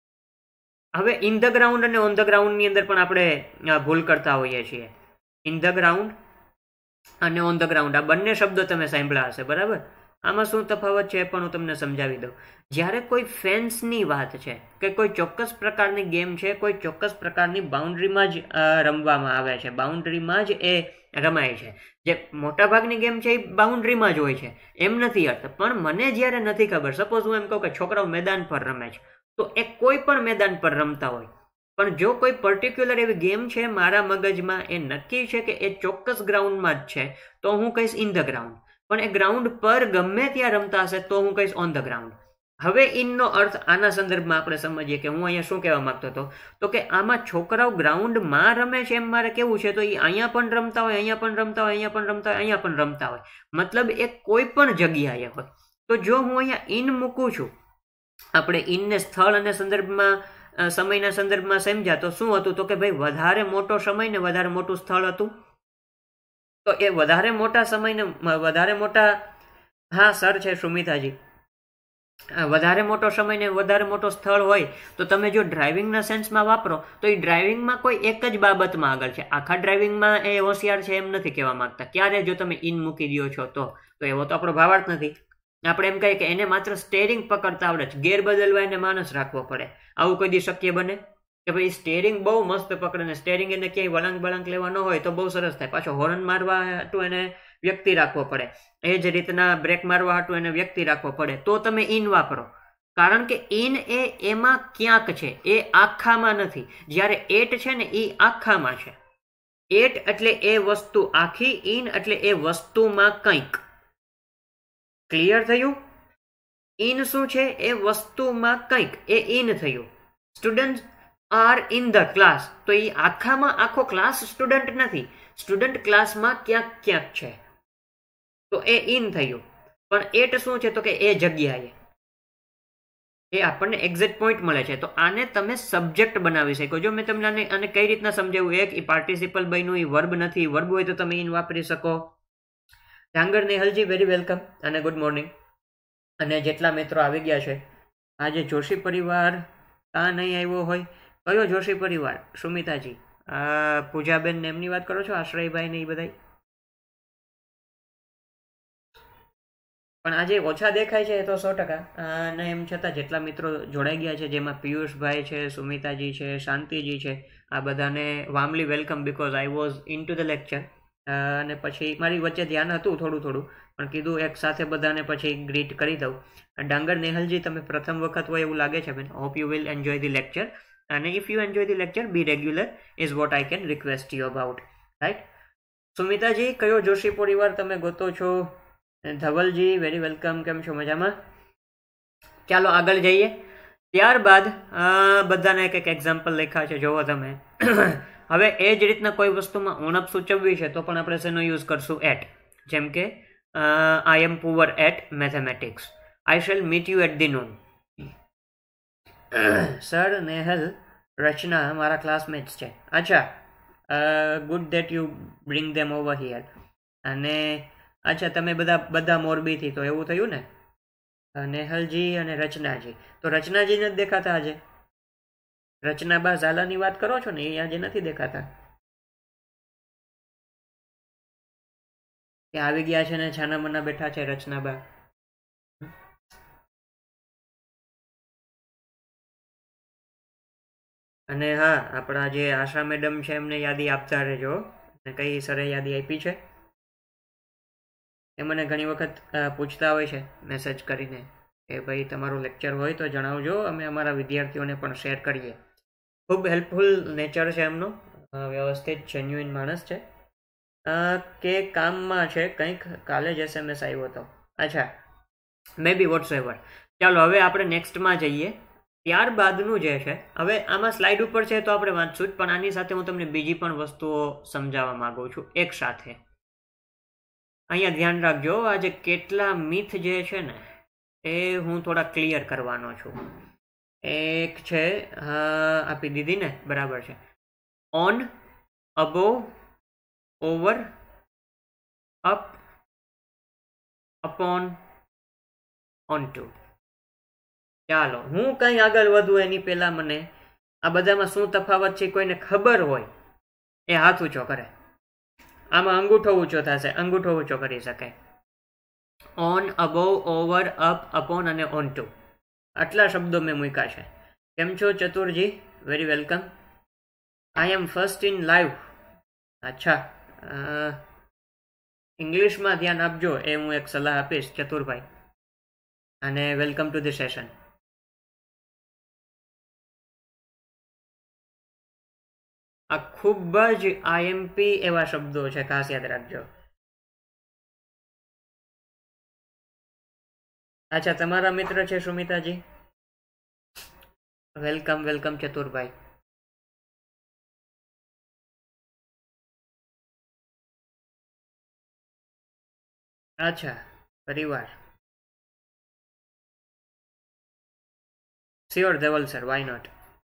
હવે ઇન ધ ગ્રાઉન્ડ અને ઓન ધ ગ્રાઉન્ડની અંદર પણ આપણે ભૂલ કરતા હોઈએ છીએ. ઇન ધ ગ્રાઉન્ડ અને ઓન ધ ગ્રાઉન્ડ આ બંને શબ્દો તમે સાંભળ્યા હશે, બરાબર. આમાં શું તફાવત છે પણ હું તમને સમજાવી દઉં. જ્યારે કોઈ ફેન્સની વાત છે કે કોઈ ચોક્કસ પ્રકારની ગેમ છે, કોઈ ચોક્કસ પ્રકારની બાઉન્ડ્રીમાં જ રમવામાં આવે છે, બાઉન્ડ્રીમાં જ એ રમાય છે. જે મોટાભાગની ગેમ છે એ બાઉન્ડ્રીમાં જ હોય છે એમ નથી અર્થ. પણ મને જ્યારે નથી ખબર, સપોઝ હું એમ કહું કે છોકરાઓ મેદાન પર રમે છે, તો એ કોઈ પણ મેદાન પર રમતા હોય, પણ જો કોઈ પર્ટિક્યુલર એવી ગેમ છે મારા મગજમાં એ નક્કી છે કે એ ચોક્કસ ગ્રાઉન્ડમાં જ છે, તો હું કહીશ ઇન ધ ગ્રાઉન્ડ. પણ એ ગ્રાઉન્ડ પર ગમે ત્યાં રમતા હશે તો હું કહીશ ઓન ધ ગ્રાઉન્ડ. હવે ઇનનો અર્થ આના સંદર્ભમાં આપણે સમજીએ કે હું અહીંયા શું કહેવા માંગતો હતો, તો કે આમાં છોકરાઓ ગ્રાઉન્ડમાં રમે છે એમ મારે કેવું છે, તો એ અહીંયા પણ રમતા હોય, અહીંયા પણ રમતા હોય, અહીંયા પણ રમતા હોય, અહીંયા પણ રમતા હોય, મતલબ એ કોઈ પણ જગ્યાએ હોય. તો જો હું અહીંયા ઇન મૂકું છું, આપણે ઇનને સ્થળ અને સંદર્ભમાં સમયના સંદર્ભમાં સમજ્યા તો શું હતું, તો કે ભાઈ વધારે મોટો સમય ને વધારે મોટું સ્થળ હતું. તો એ વધારે મોટા સમયને વધારે મોટા, હા સર છે સુમિતાજી, વધારે મોટો સમય ને વધારે મોટો સ્થળ હોય તો તમે જો ડ્રાઇવિંગના સેન્સમાં વાપરો તો એ ડ્રાઇવિંગમાં કોઈ એક જ બાબતમાં આગળ છે, આખા ડ્રાઇવિંગમાં એ હોશિયાર છે એમ નથી કહેવા માંગતા. ક્યારે જો તમે ઇન મૂકી દો છો તો તો એવો તો આપણો ભાવાર્થ નથી. આપણે એમ કહીએ કે એને માત્ર સ્ટેરિંગ પકડતા આવડે છે, ગેર બદલવા એને માણસ રાખવો પડે. આવું કોઈ દી શક્ય બને કે ભાઈ સ્ટેરિંગ બહુ મસ્ત પકડે ને સ્ટેરિંગ એને ક્યાંય વળાંક બળાંક લેવા ન હોય તો બહુ સરસ થાય, પાછો હોર્ન મારવા હાટું એને વ્યક્તિ રાખવો પડે, એ જ રીતના બ્રેક મારવા હાટું એને વ્યક્તિ રાખવો પડે, તો તમે ઇન વાપરો. કારણ કે ઇન એ એમાં ક્યાંક છે, એ આખામાં નથી. જ્યારે એટ છે ને એ આખામાં છે. એટ એટલે એ વસ્તુ આખી, ઇન એટલે એ વસ્તુમાં કંઈક. ક્લિયર થયું? ઇન શું છે? એ વસ્તુમાં કંઈક, એ ઇન થયું. Student are in the class, તો એ આખામાં આખો ક્લાસ સ્ટુડન્ટ નથી, સ્ટુડન્ટ ક્લાસમાં ક્યાંક ક્યાંક છે, તો એ ઇન થયું. પણ એટ શું છે? તો કે એ જગ્યાએ, એ આપણને એક્ઝેક્ટ પોઈન્ટ મળે છે. તો આને તમે સબ્જેક્ટ બનાવી શકો. જો મેં તમને આને આને કઈ રીતના સમજાવ્યું, એક એ પાર્ટિસિપલ બન્યું, એ વર્બ નથી, વર્બ હોય તો તમે ઇન વાપરી શકો. ડાંગર નેહલજી વેરી વેલકમ અને ગુડ મોર્નિંગ. અને જેટલા મિત્રો આવી ગયા છે આજે, જોશી પરિવાર કાં નહીં આવ્યો હોય? કયો જોશી પરિવાર? સુમિતાજી, પૂજાબેન ને એમની વાત કરો છો, આશ્રયભાઈ ને એ બધા પણ આજે ઓછા દેખાય છે એ તો સો ટકા. અને એમ છતાં જેટલા મિત્રો જોડાઈ ગયા છે, જેમાં પિયુષભાઈ છે, સુમિતાજી છે, શાંતિજી છે, આ બધાને warmly welcome, because I was in to the lecture. અને પછી મારી વચ્ચે ધ્યાન હતું થોડું થોડું, પણ કીધું એક સાથે બધાને પછી ગ્રીટ કરી દઉં. ડાંગર નેહલજી, તમે પ્રથમ વખત હોય એવું લાગે છે બેન. Hope you will enjoy the lecture. અને if you enjoy the lecture, be regular is what I can request you about, right? Sumitaji, કયો જોશી પરિવાર તમે ગોતો છો? ધવલજી વેરી વેલકમ, કેમ છો? મજામાં? ચાલો આગળ જઈએ. ત્યારબાદ બધાને એક એક એક્ઝામ્પલ લખ્યા છે, જોવો તમે. હવે એ જ રીતના કોઈ વસ્તુમાં ઉણપ સૂચવવી છે તો પણ આપણે શેનો યુઝ કરશું? એટ. જેમ કે I am poor at mathematics, I shall meet you at the noon. Sir Nehal Rachana મારા ક્લાસમેટ્સ છે. અચ્છા, good that you bring them over here. અને અચ્છા, તમે બધા બધા મોરબીથી, તો એવું થયું ને? નેહલજી અને રચનાજી, તો રચનાજી નથી દેખાતા આજે. રચનાબા ઝાલાની વાત કરો છો ને, એ આજે નથી દેખાતા. એ આવી ગયા છે ને છાના મના બેઠા છે રચનાબા. અને હા, આપણા જે આશા મેડમ છે એમને યાદી આપતા રહેજો અને કઈ સરે યાદી આપી છે એ મને ઘણી વખત પૂછતા હોય છે મેસેજ કરીને કે ભાઈ તમારું લેક્ચર હોય તો જણાવજો, અમે અમારા વિદ્યાર્થીઓને પણ શેર કરીએ. ખૂબ હેલ્પફુલ નેચર છે એમનું, વ્યવસ્થિત જેન્યુઇન માણસ છે કે કામમાં છે. કંઈક કાલે જ એસએમએસ આવ્યો હતો. અચ્છા, મે બી વોટ્સ એવર. ચાલો હવે આપણે નેક્સ્ટમાં જઈએ. ત્યારબાદનું જે છે, હવે આમાં સ્લાઇડ ઉપર છે તો આપણે વાંચશું જ, પણ આની સાથે હું તમને બીજી પણ વસ્તુઓ સમજાવવા માંગુ છું એક સાથે. અહીંયા ધ્યાન રાખજો, આ જે કેટલા મિથ જે છે ને એ હું થોડા ક્લિયર કરવાનો છું. એક છે, આપી દીધી ને, બરાબર છે. On, above, over, up, upon, on to. ચાલો હું કઈ આગળ વધુ એની પહેલા મને આ બધામાં શું તફાવત છે કોઈને ખબર હોય એ હાથ ઊંચો કરે. આમાં અંગૂઠો ઊંચો થશે, અંગૂઠો ઊંચો કરી શકે. On, above, over, up, upon અને ઓન ટુ, આટલા શબ્દો મેં મૂક્યા છે. કેમ છો Chaturji? Very welcome. I am first in live. અચ્છા, ઇંગ્લિશમાં ધ્યાન આપજો એ હું એક સલાહ આપીશ ચતુરભાઈ. અને વેલકમ ટુ ધ સેશન. આ ખૂબ જ આઈએમપી એવા શબ્દો છે, ખાસ યાદ રાખજો. અચ્છા, તમારા મિત્ર છે સુમિતાજી? Welcome welcome Chaturbhai. અચ્છા, પરિવાર. Sure Dhaval sir, why not.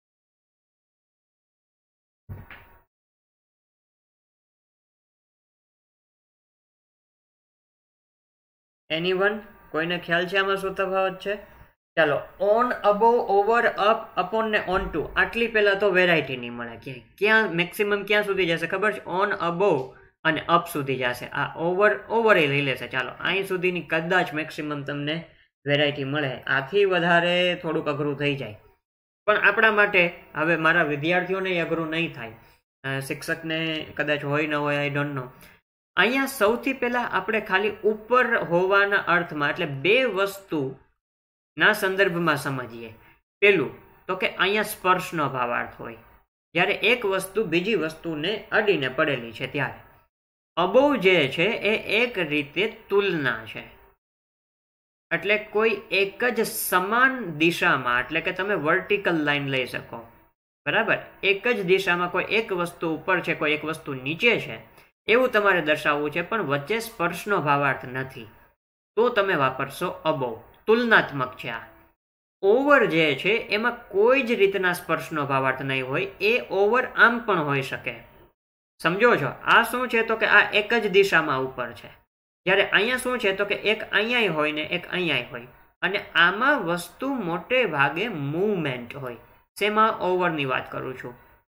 Anyone? કોઈને ખ્યાલ છે આમાં શું તફાવત છે? ચાલો, on, above, over, up, upon ને ઓન ટુ, આટલી પહેલા તો વેરાયટી નહીં મળે ક્યાંય. ક્યાં મેક્સિમમ ક્યાં સુધી જશે ખબર છે? ઓન, અબોવ અને અપ સુધી જશે. આ ઓવર ઓવર એ લઈ લેશે. ચાલો, અહીં સુધીની કદાચ મેક્સિમમ તમને વેરાયટી મળે. આથી વધારે થોડુંક અઘરું થઈ જાય. પણ આપણા માટે, હવે મારા વિદ્યાર્થીઓને અઘરું નહીં થાય, શિક્ષકને કદાચ હોય ન હોય, આઈ ડોન્ટ નો. અહીંયા સૌથી પહેલા આપણે ખાલી ઉપર હોવાના અર્થમાં, એટલે બે વસ્તુ ના સંદર્ભમાં સમજીએ. પેલું તો કે અહીંયા સ્પર્શનો ભાવાર્થ હોય, જ્યારે એક વસ્તુ બીજી વસ્તુને અડીને પડેલી છે ત્યારે. અબોવ જે છે એ એક રીતે તુલના છે, એટલે કોઈ એક જ સમાન દિશામાં, એટલે કે તમે વર્ટિકલ લાઈન લઈ શકો, બરાબર? એક જ દિશામાં કોઈ એક વસ્તુ ઉપર છે, કોઈ એક વસ્તુ નીચે છે, એવું તમારે દર્શાવવું છે, પણ વચ્ચે સ્પર્શનો ભાવાર્થ નથી, તો તમે વાપરશો અબોવ. તુલનાત્મક છે આ. ઓવર જે છે એમાં કોઈ જ રીતના સ્પર્શનો ભાવાર્થ નહીં હોય, એ ઓવર આમ પણ હોઈ શકે. સમજો છો? આ શું છે તો કે આ એક જ દિશામાં ઉપર છે, જ્યારે અહીંયા શું છે તો કે એક અહીંયા હોય ને એક અહીંયા હોય, અને આમાં વસ્તુ મોટે ભાગે મૂવમેન્ટ હોય. શેમાં? ઓવરની વાત કરું છું,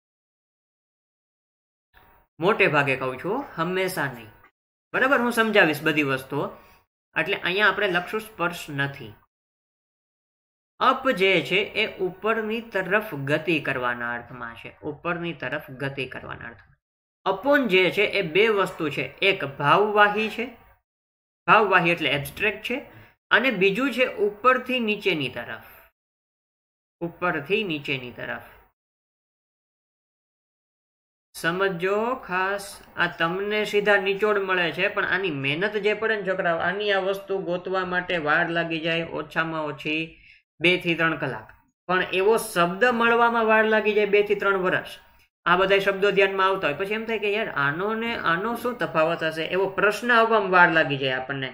મોટે ભાગે કહું છું, હંમેશા નહીં. બરાબર? હું સમજાવીશ બધી વસ્તુઓ. એટલે અહીંયા આપણે લખશું સ્પર્શ નથી. અપ જે છે એ ઉપરની તરફ ગતિ કરવાના અર્થમાં છે, ઉપરની તરફ ગતિ કરવાના અર્થમાં. અપોન જે છે એ બે વસ્તુ છે, એક ભાવવાહી છે, ભાવવાહી એટલે એબ્સ્ટ્રેક્ટ છે, અને બીજું છે ઉપરથી નીચેની તરફ, ઉપરથી નીચેની તરફ. સમજો ખાસ. આ તમને સીધા નિચોડ મળે છે, પણ આની મહેનત જે પડે ને છોકરાઓ, આની આ વસ્તુ ગોતવા માટે વાર લાગી જાય ઓછામાં ઓછી બે થી ત્રણ કલાક. પણ એવો શબ્દ મળવામાં વાર લાગી જાય બે થી ત્રણ વર્ષ. આ બધા શબ્દો ધ્યાનમાં આવતા હોય, પછી એમ થાય કે યાર આનો ને આનો શું તફાવત હશે, એવો પ્રશ્ન આવવામાં વાર લાગી જાય આપણને.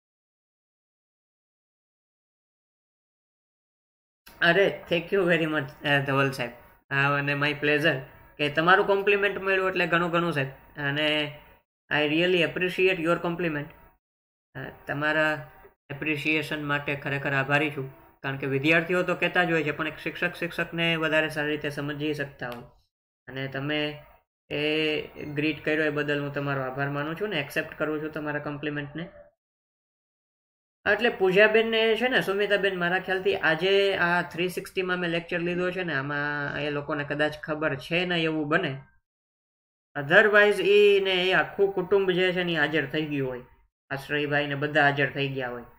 અરે thank you very much Dhaval સાહેબ, અને માય પ્લેઝર કે તમારું કોમ્પ્લિમેન્ટ મળ્યું એટલે ઘણું ઘણું સાહેબ, અને I really appreciate your compliment. તમારા એપ્રિશિએશન માટે ખરેખર આભારી છું, કારણ કે વિદ્યાર્થીઓ તો કહેતા જ હોય છે, પણ એક શિક્ષક શિક્ષકને વધારે સારી રીતે સમજી શકતા હોય, અને તમે એ ગ્રીટ કર્યો એ બદલ હું તમારો આભાર માનું છું ને એક્સેપ્ટ કરું છું તમારા કોમ્પ્લિમેન્ટને. એટલે પૂજાબેન ને છે ને સુમિતાબેન મારા ખ્યાલથી આજે આ થ્રી સિક્સટીમાં મેં લેક્ચર લીધો છે ને આમાં એ લોકોને કદાચ ખબર છે ને એવું બને, અધરવાઇઝ એ ને એ આખું કુટુંબ જે છે ને હાજર થઈ ગયું હોય, આશ્રયભાઈ ને બધા હાજર થઈ ગયા હોય.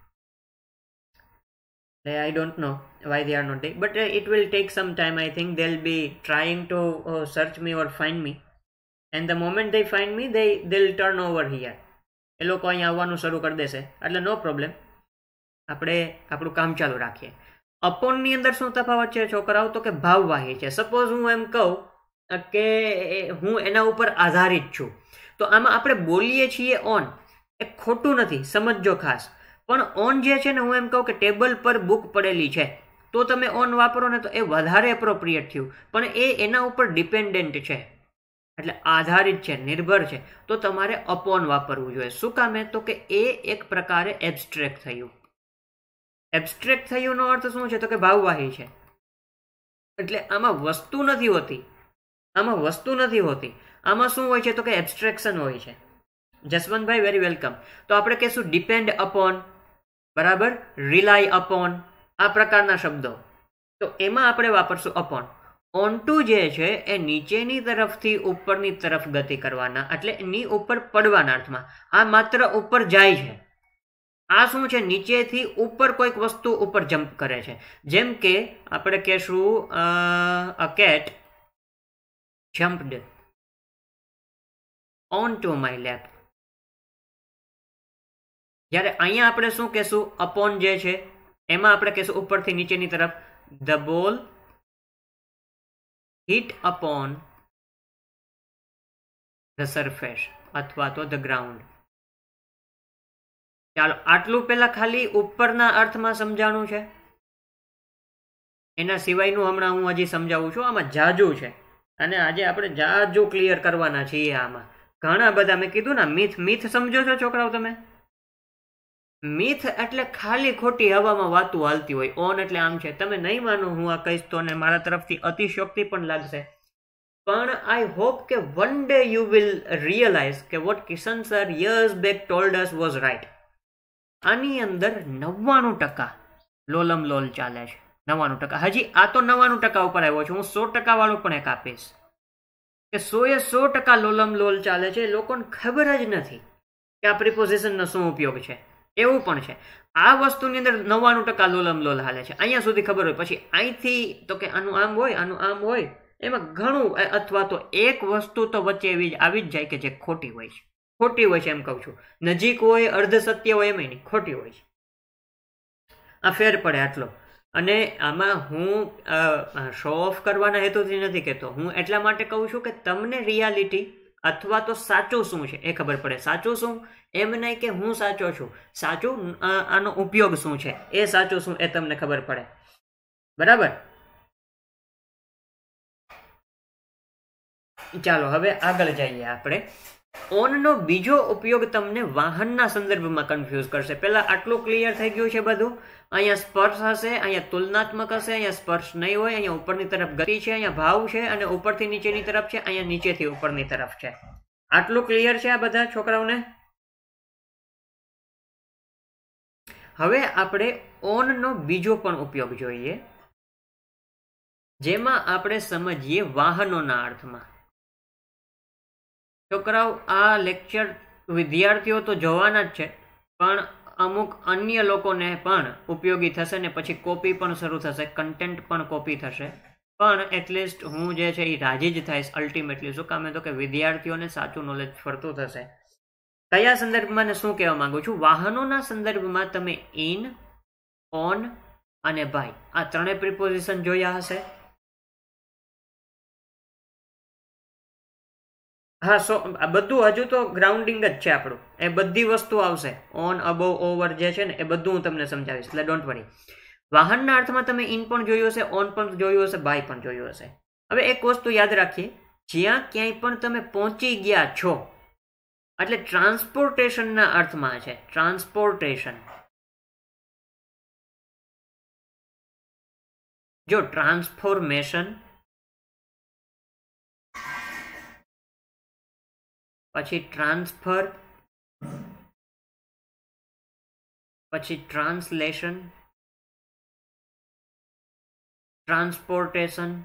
I don't know why they are not taking, but uh, it will take some time. I think they'll be trying to uh, search me or find me, and the moment they find me, they they'll turn over here. એ લોકો અહીંયા આવવાનું શરૂ કરી દેશે એટલે નો problem, આપણે આપણું કામ ચાલુ રાખીએ. અપોનની અંદર શું તફાવત છે છોકરાઓ? તો કે ભાવવાહી છે. સપોઝ હું એમ કહું કે હું એના ઉપર આધારિત છું, તો આમાં આપણે બોલીએ છીએ ઓન, એ ખોટું નથી, સમજજો ખાસ. પણ ઓન જે છે ને, હું એમ કહું કે ટેબલ પર બુક પડેલી છે, તો તમે ઓન વાપરો ને તો એ વધારે એપ્રોપ્રિએટ થયું. પણ એ એના ઉપર ડિપેન્ડન્ટ છે, એટલે આધારિત છે, નિર્ભર છે, તો તમારે અપોન વાપરવું જોઈએ. શું કામે? તો કે એ એક પ્રકારે એબ્સ્ટ્રેક્ટ થયું. એબ્સ્ટ્રેક્ટ થયું નો અર્થ શું છે? તો કે ભાવવાહી છે. એટલે આમાં વસ્તુ નથી હોતી, આમાં વસ્તુ નથી હોતી. આમાં શું હોય છે? તો કે એબ્સ્ટ્રેક્શન હોય છે. Jaswantbhai very welcome. તો આપણે કહેશું ડિપેન્ડ અપોન, બરાબર, રિલાય અપોન, આ પ્રકારના શબ્દો. તો એમાં આપણે વાપરશું અપોન. ઓન ટુ જે છે એ નીચેની તરફથી ઉપરની તરફ ગતિ કરવાના, એટલે એની ઉપર પડવાના અર્થમાં. આ માત્ર ઉપર જાય છે. આ શું છે? નીચેથી ઉપર કોઈક વસ્તુ ઉપર જમ્પ કરે છે. જેમ કે આપણે કહેશું a cat jumped on to my lap. જ્યારે અહીંયા આપણે શું કહેશું? અપોન જે છે એમાં આપણે કહેશું ઉપરથી નીચેની તરફ. The ball hit upon the surface અથવા તો ધ ગ્રાઉન્ડ. ચાલો, આટલું પેલા ખાલી ઉપરના અર્થમાં સમજાણું છે. એના સિવાયનું હમણાં હું હજી સમજાવું છું. આમાં જાજુ છે અને આજે આપણે જાજુ ક્લિયર કરવાના છીએ. આમાં ઘણા બધા, મેં કીધું ને, મિથ મિથ સમજો છો છોકરાઓ તમે? મિથ એટલે ખાલી ખોટી હવામાં વાતું હાલતી હોય. ઓન એટલે આમ છે. તમે નહીં માનો હું આ કહીશ તો, ને મારા તરફથી અતિશયોક્તિ પણ લાગશે, પણ આઈ હોપ કે one day you will realize કે what Kishan sir years back told us was right. આની અંદર નવ્વાણું ટકા લોલમ લોલ ચાલે છે. નવ્વાણું ટકા. હજી આ તો નવ્વાણું ટકા ઉપર આવ્યો છું. હું સો ટકા વાળું પણ એક આપીશ કે સો એ સો ટકા લોલમ લોલ ચાલે છે. લોકોને ખબર જ નથી કે આ પ્રિપોઝિશનનો શું ઉપયોગ છે. એવું પણ છે. આ વસ્તુની અંદર નવ્વાણું ટકા લોલમ લોલ હાલે છે. અહીંયા સુધી ખબર હોય, પછી અહીંથી તો કે આનું આમ હોય, આનું આમ હોય, એમાં ઘણું, અથવા તો એક વસ્તુ તો વચ્ચે એવી આવી જ જાય કે જે ખોટી હોય છે. ખોટી હોય છે એમ કહું છું. નજીક હોય, અર્ધ સત્ય હોય, એમ નહીં, ખોટી હોય છે. આ ફેર પડે આટલો. અને આમાં હું શો ઓફ કરવાના હેતુથી નથી કહેતો. હું એટલા માટે કહું છું કે તમને રિયાલિટી અથવા તો સાચું શું છે એ ખબર પડે. સાચું શું એમ નહીં કે હું સાચો છું, સાચું આનો ઉપયોગ શું છે, એ સાચું શું એ તમને ખબર પડે. બરાબર? ચાલો હવે આગળ જઈએ આપણે. ઓનનો બીજો ઉપયોગ તમને વાહનના સંદર્ભમાં કન્ફ્યુઝ કરશે. પહેલા આટલું ક્લિયર થઈ ગયું છે બધું. અહીંયા સ્પર્શ હશે, અહીંયા તુલનાત્મક હશે, અહીંયા સ્પર્શ નહીં હોય, અહીંયા ઉપરની તરફ ગતિ છે, અહીંયા ભાવ છે, અને ઉપરથી નીચેની તરફ છે, અહીંયા નીચેથી ઉપરની તરફ છે. આટલું ક્લિયર છે આ બધા છોકરાઓને? હવે આપણે ઓનનો બીજો પણ ઉપયોગ જોઈએ, જેમાં આપણે સમજીએ વાહનોના અર્થમાં. છોકરાઓ, આ લેક્ચર વિદ્યાર્થીઓ તો જોવાના જ છે, પણ અમુક અન્ય લોકોને પણ ઉપયોગી થશે ને પછી કોપી પણ શરૂ થશે, કન્ટેન્ટ પણ કોપી થશે. પણ એટલીસ્ટ હું જે છે એ રાજી જ થઈશ અલ્ટિમેટલી. શું કામે? તો કે વિદ્યાર્થીઓને સાચું નોલેજ ફરતું થશે. કયા સંદર્ભમાં ને શું કહેવા માંગુ છું? વાહનોના સંદર્ભમાં તમે ઇન, ઓન અને બાય આ ત્રણેય પ્રિપોઝિશન જોયા હશે. હા, સો આ બધું હજુ તો ગ્રાઉન્ડિંગ જ છે આપણું. એ બધી વસ્તુ આવશે, ઓન, અબોવ, ઓવર જે છે ને એ બધું હું તમને સમજાવીશ, એટલે ડોન્ટ વરી. વાહનના અર્થમાં તમે ઇન પણ જોયું હશે, ઓન પણ જોયું હશે, બાય પણ જોયું હશે. હવે એક વસ્તુ યાદ રાખીએ, જ્યાં ક્યાંય પણ તમે પહોંચી ગયા છો એટલે ટ્રાન્સપોર્ટેશનના અર્થમાં છે. ટ્રાન્સપોર્ટેશન. જો ટ્રાન્સફોર્મેશન, પછી ટ્રાન્સફર, પછી ટ્રાન્સલેશન, ટ્રાન્સપોર્ટેશન,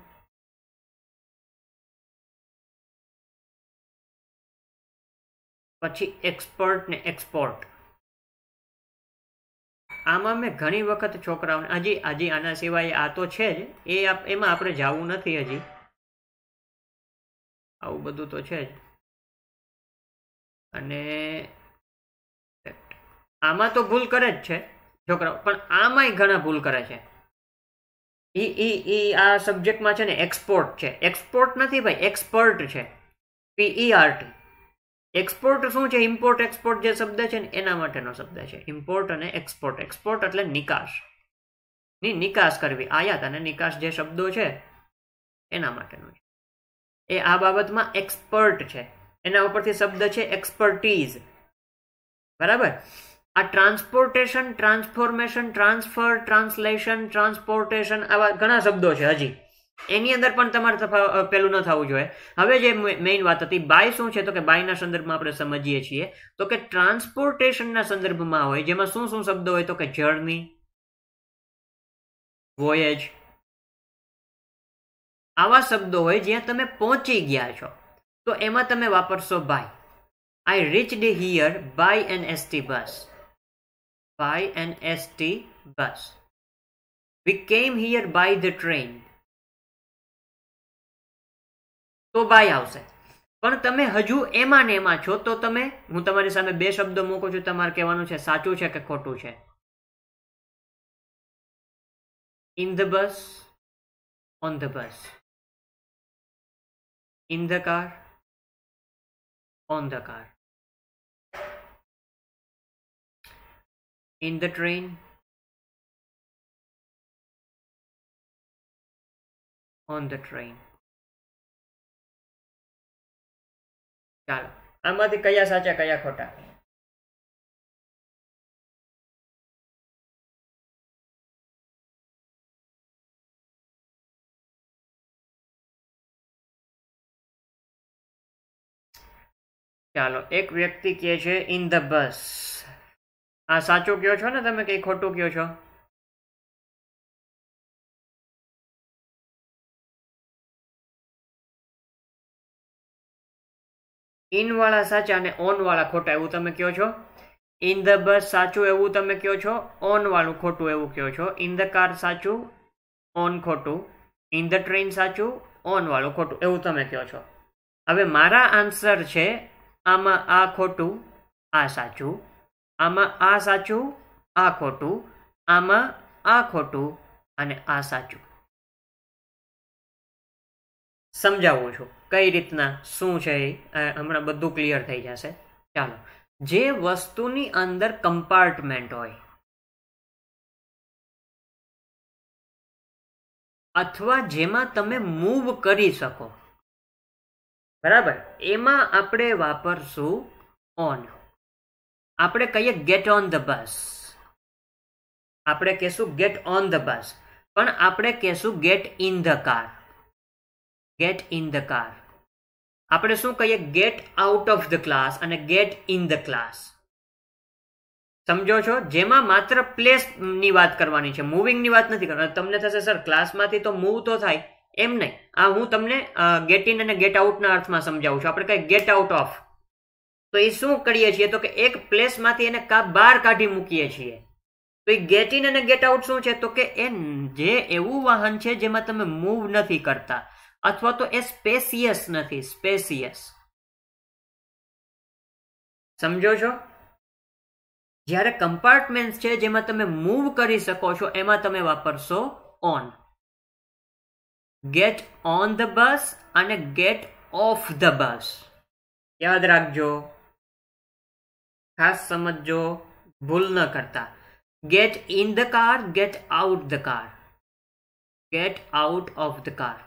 પછી એક્સપર્ટ ને એક્સપોર્ટ. આમાં મેં ઘણી વખત છોકરાઓને હજી હજી આના સિવાય આ તો છે જ, એ એમાં આપણે જવું નથી હજી, આવું બધું તો છે જ. અને આમાં તો ભૂલ કરે જ છે છોકરાઓ, પણ આમાંય ઘણા ભૂલ કરે છે. ઈ ઈ ઈ આ સબ્જેક્ટમાં છે ને એક્સપોર્ટ છે, એક્સપોર્ટ નથી ભાઈ, એક્સપર્ટ છે, પીઈઆરટી. એક્સપોર્ટ શું છે? ઇમ્પોર્ટ એક્સપોર્ટ જે શબ્દ છે ને એના માટેનો શબ્દ છે. ઇમ્પોર્ટ અને એક્સપોર્ટ. એક્સપોર્ટ એટલે નિકાસ, ની નિકાસ કરવી, આયાત અને નિકાસ જે શબ્દો છે એના માટેનો છે. એ આ બાબતમાં એક્સપર્ટ છે, એના ઉપરથી શબ્દ છે એક્સપર્ટીઝ. બરાબર. આ transportation, transformation, transfer, translation, transportation, આવા ઘણા શબ્દો છે હજી. એની અંદર પણ તમારે પેલું ન થવું જોઈએ. હવે જે મેઇન વાત હતી, બાય શું છે? તો કે બાયના સંદર્ભમાં આપણે સમજીએ છીએ તો કે ટ્રાન્સપોર્ટેશનના સંદર્ભમાં હોય, જેમાં શું શું શબ્દો હોય? તો કે જર્ની, વોયેજ, આવા શબ્દો હોય જ્યાં તમે પહોંચી ગયા છો, તો એમાં તમે વાપરશો by. I reached here by an ST bus, by an ST bus. We came here by the train, તો બાય આવશે. પણ તમે હજુ એમાં ને એમાં છો, તો તમે, હું તમારી સામે બે શબ્દો મૂકું છું, તમારે કહેવાનું છે સાચું છે કે ખોટું છે. In the bus, on the bus. In the car, on the car. In the train, on the train. ચાલો, આમાંથી કયા સાચા કયા ખોટા? ચાલો, એક વ્યક્તિ કહે છે ઇન ધ બસ. આ સાચું કયો છો ને તમે, કઈ ખોટું કયો છો? ઇન વાળા સાચા અને ઓન વાળા ખોટા એવું તમે કહો છો. ઇન ધ બસ સાચું એવું તમે કહો છો, ઓન વાળું ખોટું એવું કહો છો. ઇન ધ કાર સાચું, ઓન ખોટું. ઇન ધ ટ્રેન સાચું, ઓન વાળું ખોટું, એવું તમે કહો છો. હવે મારા આન્સર છે, આમાં આ ખોટું, આ સાચું, આમાં આ સાચું, આ ખોટું, આમાં આ ખોટું અને આ સાચું. સમજાવું છું કઈ રીતના શું છે, હમણાં બધું ક્લિયર થઈ જશે. ચાલો, જે વસ્તુની અંદર કમ્પાર્ટમેન્ટ હોય અથવા જેમાં તમે મૂવ કરી શકો, બરાબર, એમાં આપણે વાપરશું ઓન. આપણે કહીએ ગેટ ઓન ધ બસ, આપણે કહેશું ગેટ ઓન ધ બસ, પણ આપણે કહેશું get in the car. Get in the car. આપણે શું કહીએ? Get out of the class અને ગેટ ઇન ધ ક્લાસ. સમજો છો? જેમાં માત્ર પ્લેસ ની વાત કરવાની છે, મૂવિંગ ની વાત નથી કરવાની. તમને થશે સર ક્લાસમાંથી તો મૂવ તો થાય, એમ નહીં. આ હું તમને ગેટ ઇન અને ગેટ આઉટના અર્થમાં સમજાવું છું. આપણે કઈ ગેટ આઉટ ઓફ, તો એ શું કરીએ છીએ? તો કે એક પ્લેસમાંથી એને કા બહાર કાઢી મૂકીએ છીએ. તો એ ગેટ ઇન અને ગેટ આઉટ શું છે? તો કે એ જે એવું વાહન છે જેમાં તમે મૂવ નથી કરતા, અથવા તો એ સ્પેસિયસ નથી, સ્પેસિયસ. સમજો છો? જ્યારે કમ્પાર્ટમેન્ટ છે જેમાં તમે મૂવ કરી શકો છો, એમાં તમે વાપરશો on. Get on the bus અને ગેટ ઓફ ધ બસ. યાદ રાખજો, ખાસ સમજજો, ભૂલ ન કરતા. Get in the car, get out the car, get out of the car.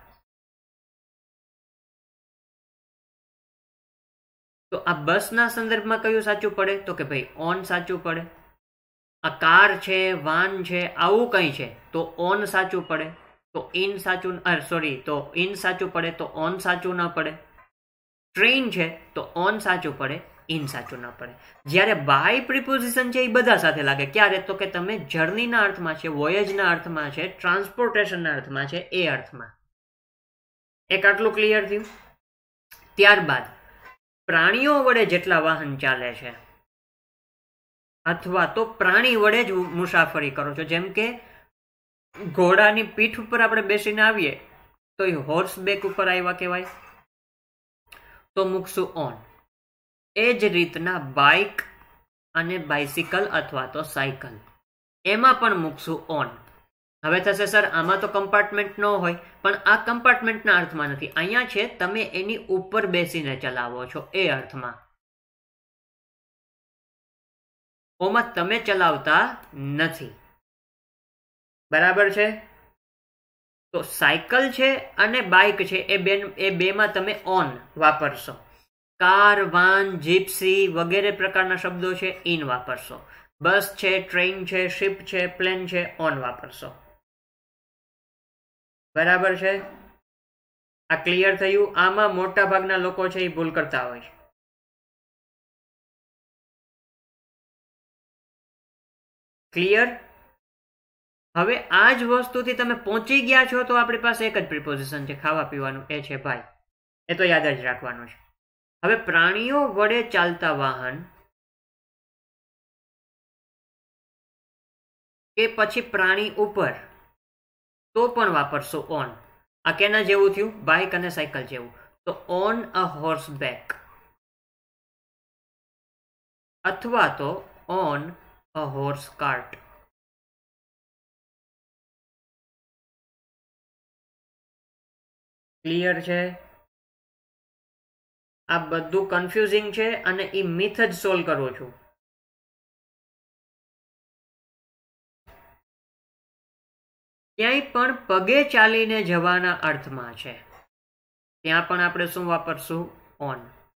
તો આ બસના સંદર્ભમાં કયું સાચું પડે? તો કે ભાઈ ઓન સાચું પડે. આ કાર છે, વાન છે, આવું કંઈ છે તો ઓન સાચું પડે. તો ઇન સાચું, સોરી, તો ઇન સાચું પડે, તો ઓન સાચું ના પડે. ટ્રેન છે તો ઓન સાચું પડે, ઇન સાચું ન પડે. જ્યારે બાય પ્રિપોઝિશન છે એ બધા સાથે લાગે. ક્યારે? તો કે તમે જર્નીના અર્થમાં છે, વોયેજના અર્થમાં છે, ટ્રાન્સપોર્ટેશનના અર્થમાં છે, એ અર્થમાં. એક આટલું ક્લિયર થયું. ત્યારબાદ પ્રાણીઓ વડે જેટલા વાહન ચાલે છે અથવા તો પ્રાણી વડે જ મુસાફરી કરો છો, જેમ કે ઘોડાની પીઠ ઉપર આપણે બેસીને આવીએ તો એ હોર્સ બેક ઉપર આવ્યા કહેવાય, તો મૂકશું ઓન. એ જ રીતના બાઇક અને બાઇસિકલ અથવા તો સાયકલ એમાં પણ મૂકશું ઓન. હવે થશે સર આમાં તો કમ્પાર્ટમેન્ટ ન હોય, પણ આ કમ્પાર્ટમેન્ટના અર્થમાં નથી. અહીંયા છે તમે એની ઉપર બેસીને ચલાવો છો એ અર્થમાં. ઓમાં તમે ચલાવતા નથી. બરાબર છે? તો સાયકલ છે અને બાઇક છે એ બે એ બેમાં તમે ઓન વાપરશો. કાર, વાન, જીપ્સી વગેરે પ્રકારના શબ્દો છે ઇન વાપરશો. બસ છે, ટ્રેન છે, શિપ છે, પ્લેન છે, ઓન વાપરશો. બરાબર છે? આ ક્લિયર થયું? આમાં મોટા ભાગના લોકો છે એ ભૂલ કરતા હોય છે. ક્લિયર? હવે આ જ વસ્તુથી તમે પહોંચી ગયા છો તો આપણી પાસે એક જ પ્રિપોઝિશન છે ખાવા પીવાનું, એ છે ભાઈ. એ તો યાદ જ રાખવાનું છે. હવે પ્રાણીઓ વડે ચાલતા વાહન કે પછી પ્રાણી ઉપર તો પણ વાપરશો ઓન. આ કેના જેવું થયું? બાઇક અને સાયકલ જેવું. તો ઓન અ હોર્સ બેક અથવા તો on a horse cart. Clear છે? આ બધું કન્ફ્યુઝિંગ છે અને એ મિથ જ સોલ્વ કરું છું. ક્યાંય પણ પગે ચાલીને જવાના અર્થમાં છે ત્યાં પણ આપણે શું વાપરશું? On.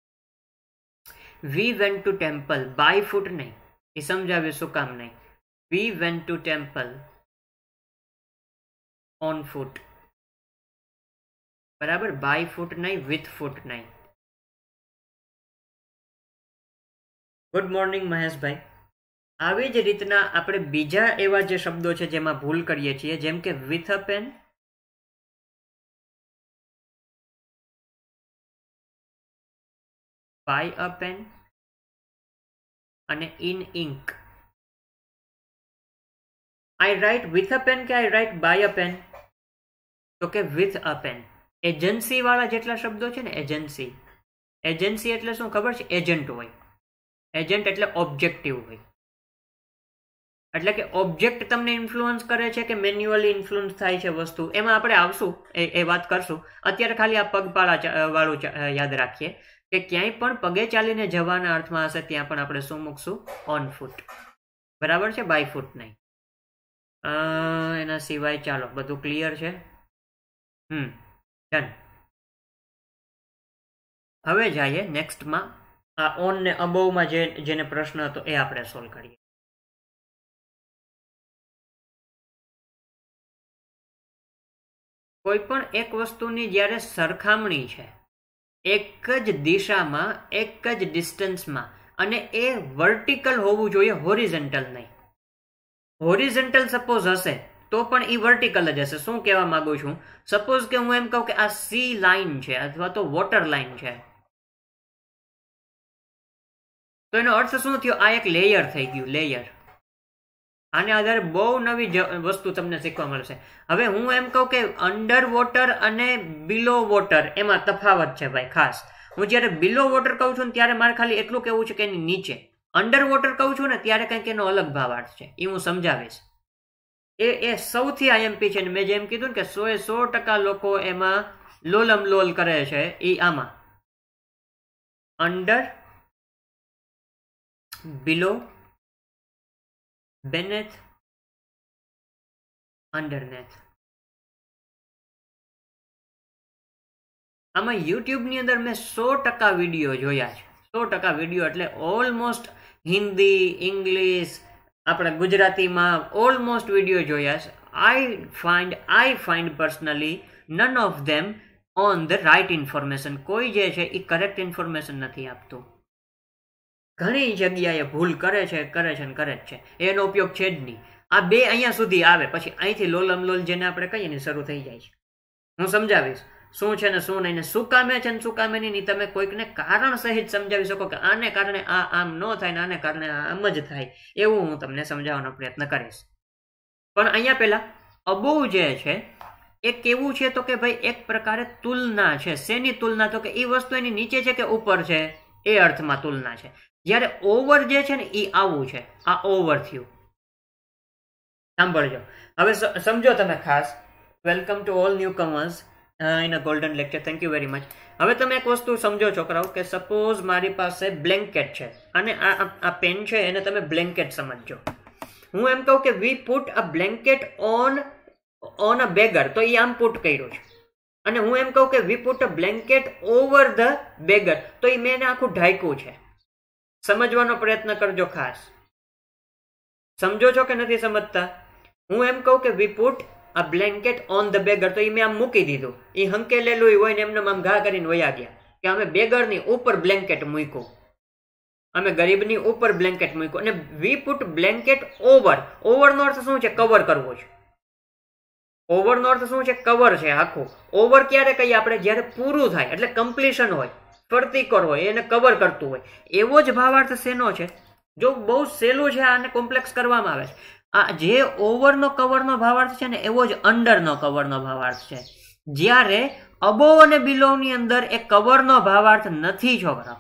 We went to temple, by foot નહીં, એ સમજાવ્યું શું કામ નહીં. We went to temple on foot. બરાબર? બાય ફૂટ નહીં, વિથ ફૂટ નહીં. Good morning Maheshbhai. આવી જ રીતના આપણે બીજા એવા જે શબ્દો છે જેમાં ભૂલ કરીએ છીએ, જેમ કે with a pen, by a pen અને in ink. I write with a pen કે I write by a pen? તો કે વિથ અ પેન. એજન્સી વાળા જેટલા શબ્દો છે ને, એજન્સી, એજન્સી એટલે શું ખબર છે? એજન્ટ હોય. એજન્ટ એટલે ઓબ્જેક્ટિવ હોય. એટલે કે ઓબ્જેક્ટ તમને ઇન્ફ્લુઅન્સ કરે છે કે મેન્યુઅલી ઇન્ફ્લુઅન્સ થાય છે વસ્તુ, એમાં આપણે આવશું, એ એ વાત કરશું. અત્યારે ખાલી આ પગપાળા વાળું યાદ રાખીએ કે ક્યાંય પણ પગે ચાલીને જવાના અર્થમાં હશે ત્યાં પણ આપણે શું મૂકશું? On foot. બરાબર છે? બાય ફૂટ નહીં. એના સિવાય ચાલો બધું ક્લિયર છે. Hmm done. હવે જઈએ નેક્સ્ટમાં. આ ઓન ને અબોવમાં જે જેને પ્રશ્ન હતો એ આપણે સોલ્વ કરીએ. કોઈ પણ એક વસ્તુની જ્યારે સરખામણી છે એક જ દિશામાં, એક જ ડિસ્ટન્સમાં, અને એ વર્ટિકલ હોવું જોઈએ, હોરિઝોન્ટલ નહીં. હોરિઝોન્ટલ સપોઝ હશે તો પણ એ વર્ટિકલ જ હશે. શું કહેવા માંગુ છું? સપોઝ કે હું એમ કહું કે આ સી લાઈન છે અથવા તો વોટર લાઈન છે, તો એનો અર્થ શું થયો? આ એક લેયર થઈ ગયું, લેયર. આને આધારે બહુ નવી વસ્તુ તમને શીખવા મળશે. હવે હું એમ કહું કે અંડર વોટર અને બિલો વોટર એમાં તફાવત છે ભાઈ ખાસ. હું જ્યારે બિલો વોટર કહું છું ને ત્યારે મારે ખાલી એટલું કહેવું છે કે એની નીચે. અંડર વોટર કહું છું ને ત્યારે કંઈક એનો અલગ ભાવાર્થ છે, એ હું સમજાવીશ. એ એ સૌથી આઈએમપી છે. મેં જેમ કીધું ને કે સો એ સો ટકા લોકો એમાં લોલમ લોલ કરે છે. એ આમાં અંડર, બિલો, બેનેથ, અંડરનેથ. આમાં યુટ્યુબની અંદર મેં સો ટકા વિડીયો જોયા છે. સો ટકા વિડીયો એટલે ઓલમોસ્ટ હિન્દી, ઇંગ્લિશ, આપણે ગુજરાતીમાં ઓલમોસ્ટ વિડીયો જોયા છે. I find I find personally none of them on the right information. કોઈ જે છે એ કરેક્ટ ઇન્ફોર્મેશન નથી આપતું. ઘણી જગ્યાએ ભૂલ કરે છે કરે છે ને કરે જ છે, એનો ઉપયોગ છે જ નહીં. આ બે અહીંયા સુધી આવે પછી અહીંથી લોલમ લોલ જેને આપણે કહીએ ને શરૂ થઈ જાય છે. હું સમજાવીશ શું છે ને શું નહીં, ને શું કામે છે ને શું કામે નહીં. તમે કોઈકને કારણ સહિત સમજાવી શકો કે આને કારણે આ આમ ન થાય ને આને કારણે આમ જ થાય, એવું હું તમને સમજાવવાનો પ્રયત્ન કરીશ. પણ અહીંયા પેલા અબોવ જે છે એ કેવું છે તો કે ભાઈ એક પ્રકારે તુલના છે. શેની તુલના? તો કે એ વસ્તુ એની નીચે છે કે ઉપર છે, એ અર્થમાં તુલના છે. જ્યારે ઓવર જે છે ને એ આવું છે, આ ઓવર થયું. સાંભળજો હવે, સમજો તમે ખાસ. Welcome to all newcomers in a golden lecture. Thank you very much. હવે તમે એક વસ્તુ સમજો છોકરાઓ કે સપોઝ મારી પાસે બ્લેન્કેટ છે અને આ આ પેન છે એને તમે બ્લેન્કેટ સમજજો. હું એમ કહું કે we put a blanket on on a beggar, તો એ આમ પુટ કર્યું છે. અને હું એમ કહું કે we put a blanket over the beggar, તો એ મેં આખું ઢાંક્યું છે. સમજવાનો પ્રયત્ન કરજો ખાસ. સમજો છો કે નથી સમજતા? હું એમ કહું કે we put a blanket on the beggar, તો એ મેં આમ મૂકી દીધું. એ હંકેલેલું હોય ને એમને આમ ઘા કરીને વયા ગયા કે અમે બેગરની ઉપર બ્લેન્કેટ મૂક્યું, અમે ગરીબની ઉપર બ્લેન્કેટ મૂક્યું. અને we put blanket over. Over નો અર્થ શું છે? કવર કરવો છે. ઓવર નો અર્થ શું છે? કવર છે આખું. ઓવર ક્યારે કહીએ આપણે? જ્યારે પૂરું થાય, એટલે કમ્પ્લીશન હોય, ફરતીકર હોય, એને કવર કરતું હોય. એવો જ ભાવાર્થ શેનો છે? જો બહુ સહેલું છે, આને કોમ્પ્લેક્સ કરવામાં આવે છે. આ જે ઓવરનો કવરનો ભાવાર્થ છે ને એવો જ અંડરનો કવરનો ભાવાર્થ છે. જ્યારે અબોવ અને બિલોની અંદર એ કવરનો ભાવાર્થ નથી છોકરા.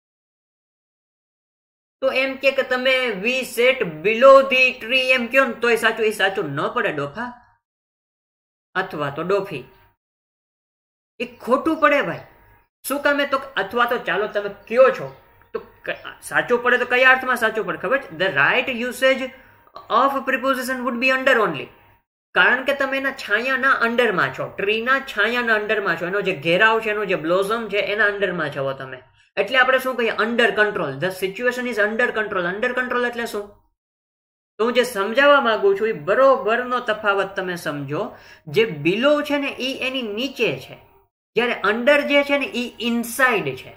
તો એમ કે તમે we sat below the tree એમ કયો ને તોય સાચું. એ સાચું ન પડે ડોફા અથવા તો ડોફી, એ ખોટું પડે ભાઈ. શું કામે? તો અથવા તો ચાલો તમે કયો છો તો સાચું પડે. તો કયા અર્થમાં સાચું પડે ખબર છે? The right usage of preposition would be under only. કારણ કે તમે એના છાયાના અંડરમાં છો, ટ્રીના છાયાના અંડરમાં છો, એનો જે ઘેરાવ છે, એનો જે બ્લોઝમ છે એના અંડરમાં છો તમે. એટલે આપણે શું કહીએ? Under control. The situation is under control. Under control એટલે શું? તો હું જે સમજાવવા માંગુ છું એ બરોબરનો તફાવત તમે સમજો. જે બિલો છે ને એ એની નીચે છે, જ્યારે અંડર જે છે ને એ ઇનસાઇડ છે.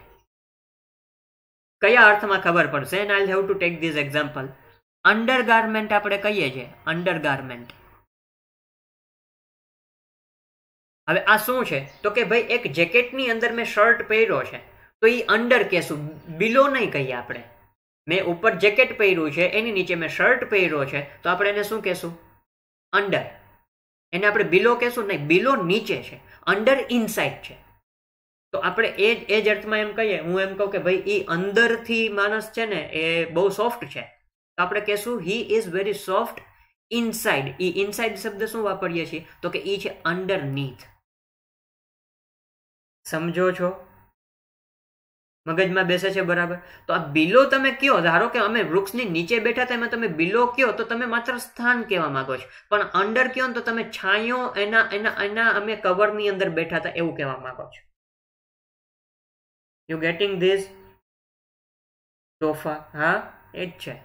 કયા અર્થમાં ખબર પડશે? And I have to take this example. Under garment આપણે કહીએ છીએ, અંડર ગાર્મેન્ટ. હવે આ શું છે? તો કે ભાઈ એક જેકેટની અંદર મેં શર્ટ પહેર્યો છે, તો એ અંડર કહેશું, બિલો નહીં કહીએ આપણે. મેં ઉપર જેકેટ પહેર્યું છે, એની નીચે મેં શર્ટ પહેર્યો છે, તો આપણે એને શું કહેશું? અંડર. એને આપણે બિલો કહેશું નહીં, બિલો નીચે છે, અંડર ઇનસાઇડ છે. તો આપણે એ એ જ અર્થમાં એમ કહીએ. હું એમ કહું કે ભાઈ એ અંદરથી માણસ છે ને એ બહુ સોફ્ટ છે, તો આપણે કહેશું he is very soft inside. એ ઇનસાઇડ શબ્દ શું વાપરીએ છીએ? તો કે એ છે અંડરનીથ. સમજો છો? મગજમાં બેસે છે બરાબર? તો આ બિલો તમે કયો, ધારો કે અમે વૃક્ષની નીચે બેઠા હતા, એમાં તમે બિલો કયો તો તમે માત્ર સ્થાન કહેવા માંગો છો. પણ અંડર કયો તો તમે છાંયો, એના એના એના અમે કવરની અંદર બેઠા હતા એવું કહેવા માંગો છો. યુ ગેટિંગ ધીસ તોફા? હા, એ જ છે.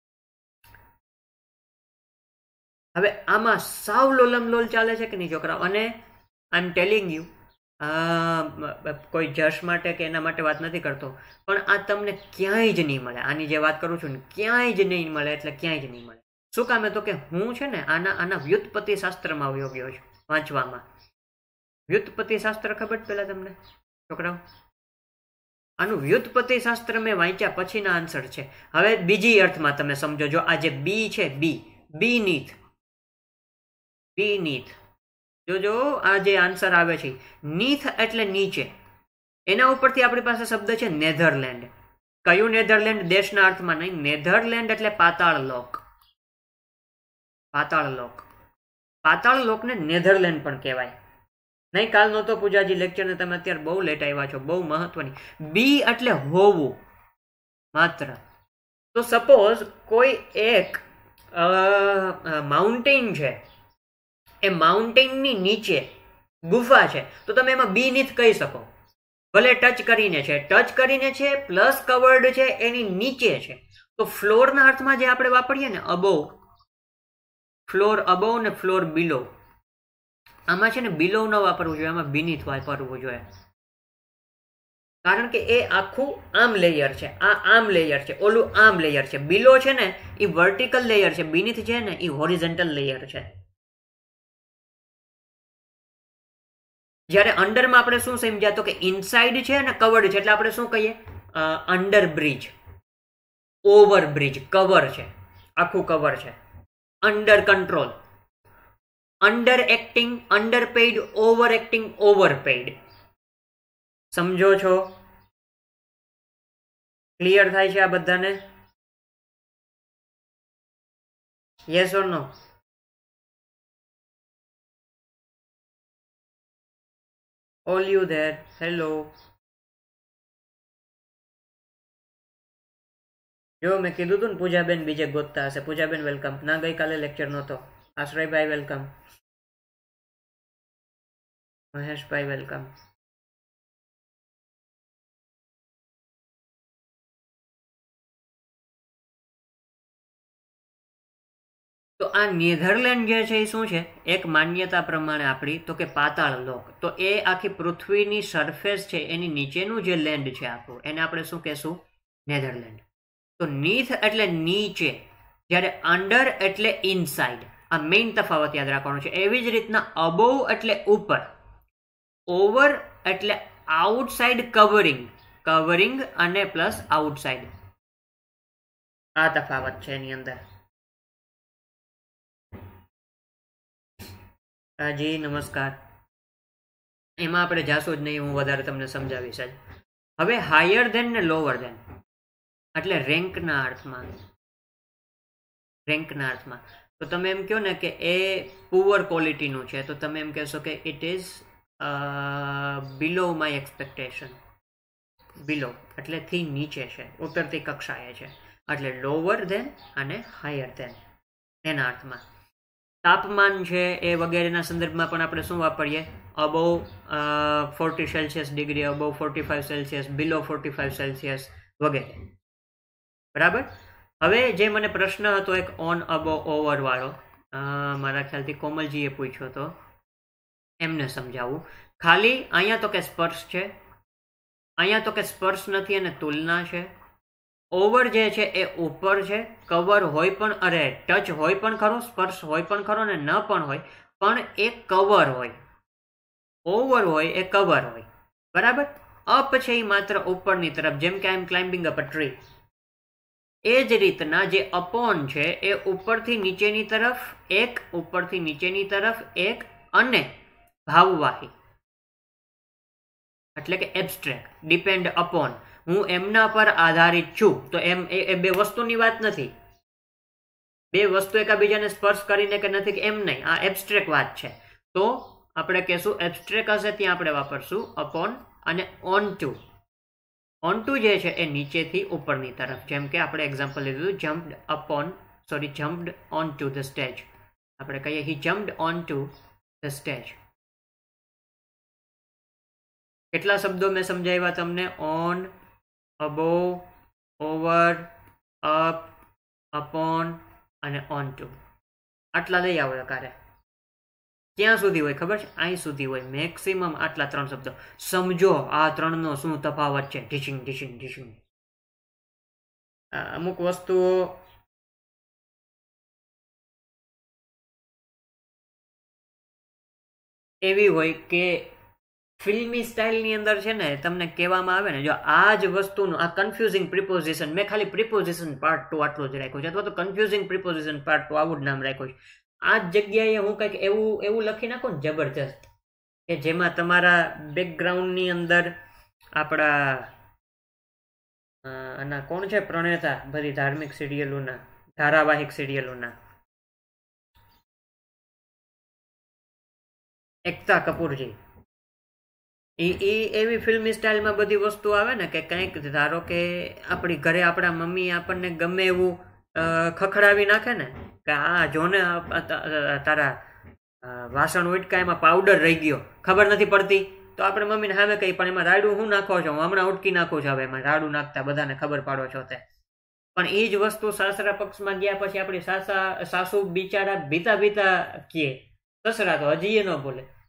હવે આમાં સાવ લોલમ લોલ ચાલે છે કે નહીં છોકરાઓ? અને આઈ એમ ટેલિંગ યુ, કોઈ જશ માટે કે એના માટે વાત નથી કરતો, પણ આ તમને ક્યાંય જ નહીં મળે. આની જે વાત કરું છું ને, ક્યાંય જ નહીં મળે, એટલે ક્યાંય જ નહીં મળે. શું કામે? તો કે હું છે ને આના આના વ્યુત્પત્તિ શાસ્ત્રમાં આવ્યો ગયો છું વાંચવામાં. વ્યુત્પત્તિ શાસ્ત્ર ખબર છે પેલા તમને છોકરાઓ? આનું વ્યુત્પત્તિ શાસ્ત્ર મેં વાંચ્યા પછીના આન્સર છે. હવે બીજી અર્થમાં તમે સમજો. જો આ જે બી છે, બી બી નીથ, બી નીથ, જો જો આ જે આન્સર આવે છે નીથ એટલે નીચે. એના ઉપરથી આપણી પાસે શબ્દ છે નેધરલેન્ડ. કયું નેધરલેન્ડ? દેશના અર્થમાં નહીં. નેધરલેન્ડ એટલે પાતાળ લોક. પાતાળ લોક. પાતાળ લોકને નેધરલેન્ડ પણ કહેવાય. નહીં કાલ નહોતો પૂજાજી લેક્ચર ને તમે અત્યારે બહુ લેટ આવ્યા છો, બહુ મહત્વની. બી એટલે હોવું માત્ર. તો સપોઝ કોઈ એક માઉન્ટેન છે, એ માઉન્ટેનની નીચે ગુફા છે, તો તમે એમાં બી નીથ કહી શકો. ભલે ટચ કરીને છે, ટચ કરીને છે પ્લસ કવર્ડ છે, એની નીચે છે. તો ફ્લોરના અર્થમાં જે આપણે વાપરીએ ને અબોવ, ફ્લોર અબોવ ને ફ્લોર બિલો, આમાં છે ને બિલો ન વાપરવું જોઈએ, આમાં બીનીથ વાપરવું જોઈએ. કારણ કે એ આખું આમ લેયર છે, આ આમ લેયર છે, ઓલું આમ લેયર છે. બિલો છે ને એ વર્ટિકલ લેયર છે, બીનીથ છે ને એ હોરિઝોન્ટલ લેયર છે. જ્યારે અંડરમાં આપણે શું સમજ્યા તો કે ઇનસાઇડ છે અને કવર્ડ છે, એટલે આપણે શું કહીએ under bridge, over bridge, cover છે, આખું કવર છે. Under control, under acting, under paid, over acting, over paid. સમજો છો? ક્લિયર થાય છે આ બધાને? Yes or no? All you there, hello. જો મેં કીધું તું ને પૂજાબેન બીજે ગોતતા હશે. પૂજાબેન વેલકમ. ના ગઈકાલે લેક્ચર નહોતો. આશ્રયભાઈ વેલકમ. મહેશભાઈ વેલકમ. તો આ નેધરલેન્ડ જે છે એ શું છે? એક માન્યતા પ્રમાણે આપણી તો કે પાતાળ લોક. તો એ આખી પૃથ્વીની સરફેસ છે એની નીચેનું જે લેન્ડ છે આખું, એને આપણે શું કહેશું? નેધરલેન્ડ. તો નીથ એટલે નીચે, જ્યારે અંડર એટલે ઇનસાઇડ. આ મેઇન તફાવત યાદ રાખવાનો છે. એવી જ રીતના અબોવ એટલે ઉપર, ઓવર એટલે આઉટસાઇડ, કવરિંગ, કવરિંગ અને પ્લસ આઉટસાઇડ. આ તફાવત છે એની અંદર. જી નમસ્કાર. એમાં આપણે જાશું જ નહીં, હું વધારે તમને સમજાવીશ જ. હવે હાયર ધેન ને લોઅર ધેન એટલે રેન્કના અર્થમાં, રેન્કના અર્થમાં તો તમે એમ કહો ને કે એ પુઅર ક્વોલિટીનું છે, તો તમે એમ કહેશો કે it is below my expectation. Below એટલે થી નીચે છે, ઉતરતી કક્ષાએ છે. એટલે લોઅર ધેન અને હાયર ધેન એના અર્થમાં. તાપમાન છે એ વગેરેના સંદર્ભમાં પણ આપણે શું વાપરીએ? Above forty Celsius degree, above forty five Celsius, below forty five Celsius વગેરે. બરાબર. હવે જે મને પ્રશ્ન હતો એક ઓન અબો ઓવર વાળો, મારા ખ્યાલથી કોમલજીએ પૂછ્યો હતો, એમને સમજાવું. ખાલી અહીંયા તો કે સ્પર્શ છે, અહીંયા તો કે સ્પર્શ નથી અને તુલના છે. ઓવર જે છે એ ઉપર છે, કવર હોય પણ, અરે ટચ હોય પણ ખરો, સ્પર્શ હોય પણ ખરો ને ન પણ હોય, પણ એ કવર હોય. ઓવર હોય એ કવર હોય. બરાબર. અપ છે એ માત્ર ઉપરની તરફ, જેમ કે I am climbing up a tree. એ જ રીતના જે અપોન છે એ ઉપરથી નીચેની તરફ એક, ઉપરથી નીચેની તરફ એક, અને ભાવવાહી એટલે કે એબ્સ્ટ્રેક્ટ, ડિપેન્ડ અપોન. હું એમના પર આધારિત છું, તો એમ એ બે વસ્તુની વાત નથી. બે વસ્તુ એકાબીજાને સ્પર્શ કરીને કે નથી, એમ નહીં. આ એબ્સ્ટ્રેક્ટ વાત છે. તો આપણે કહેશું એબ્સ્ટ્રેક્ટ હશે ત્યાં આપણે વાપરશું અપોન. અને ઓન ટુ, ઓન ટુ જે છે એ નીચેથી ઉપરની તરફ. જેમ કે આપણે એક્ઝામ્પલ લીધું, jumped upon, sorry jumped on to the stage. આપણે કહીએ he jumped on to the stage. કેટલા શબ્દો મેં સમજાવ્યા તમને? On, above, over, up, upon અને ઓન ટુ. આટલા લઈ આવો એકારે. ક્યાં સુધી હોય ખબર છે? અહીં સુધી હોય મેક્સિમમ. આટલા ત્રણ શબ્દો સમજો. આ ત્રણનો શું તફાવત છે? ઢીશિંગ ઢીશિંગ ઢીશિંગ. અમુક વસ્તુઓ એવી હોય કે ફિલ્મી સ્ટાઇલની અંદર છે ને, તમને કહેવામાં આવે ને, જો આ જ વસ્તુનું આ કન્ફ્યુઝિંગ પ્રિપોઝિશન, મેં ખાલી પ્રિપોઝિશન પાર્ટ ટુ આટલું જ રાખ્યું છે, અથવા તો કન્ફ્યુઝિંગ પ્રિપોઝિશન પાર્ટ ટુ આવું જ નામ રાખ્યું છે. આ જ જગ્યાએ હું કંઈક એવું એવું લખી નાખું ને જબરજસ્ત, કે જેમાં તમારા બેકગ્રાઉન્ડની અંદર આપણા આના કોણ છે પ્રણેતા બધી ધાર્મિક સિરિયલોના, ધારાવાહિક સિરિયલોના, એકતા કપૂરજી. એ એ એવી ફિલ્મી સ્ટાઇલમાં બધી વસ્તુ આવે ને કે કંઈક ધારો કે આપણી ઘરે આપણા મમ્મી આપણને ગમે એવું ખખડાવી નાખે ને કે આ જોને તારા વાસણ ઉટકા એમાં પાવડર રહી ગયો, ખબર નથી પડતી, તો આપણે મમ્મીને સામે કહી પણ એમાં રાડું હું નાખો છો? હું હમણાં ઉટકી નાખું છું. હવે એમાં રાડું નાખતા બધાને ખબર પાડો છો તે. પણ એ જ વસ્તુ સાસરા પક્ષમાં ગયા પછી આપણી સાસા સાસુ બિચારા ભીતા ભીતા કહે, સસરા તો હજી એ ન બોલે,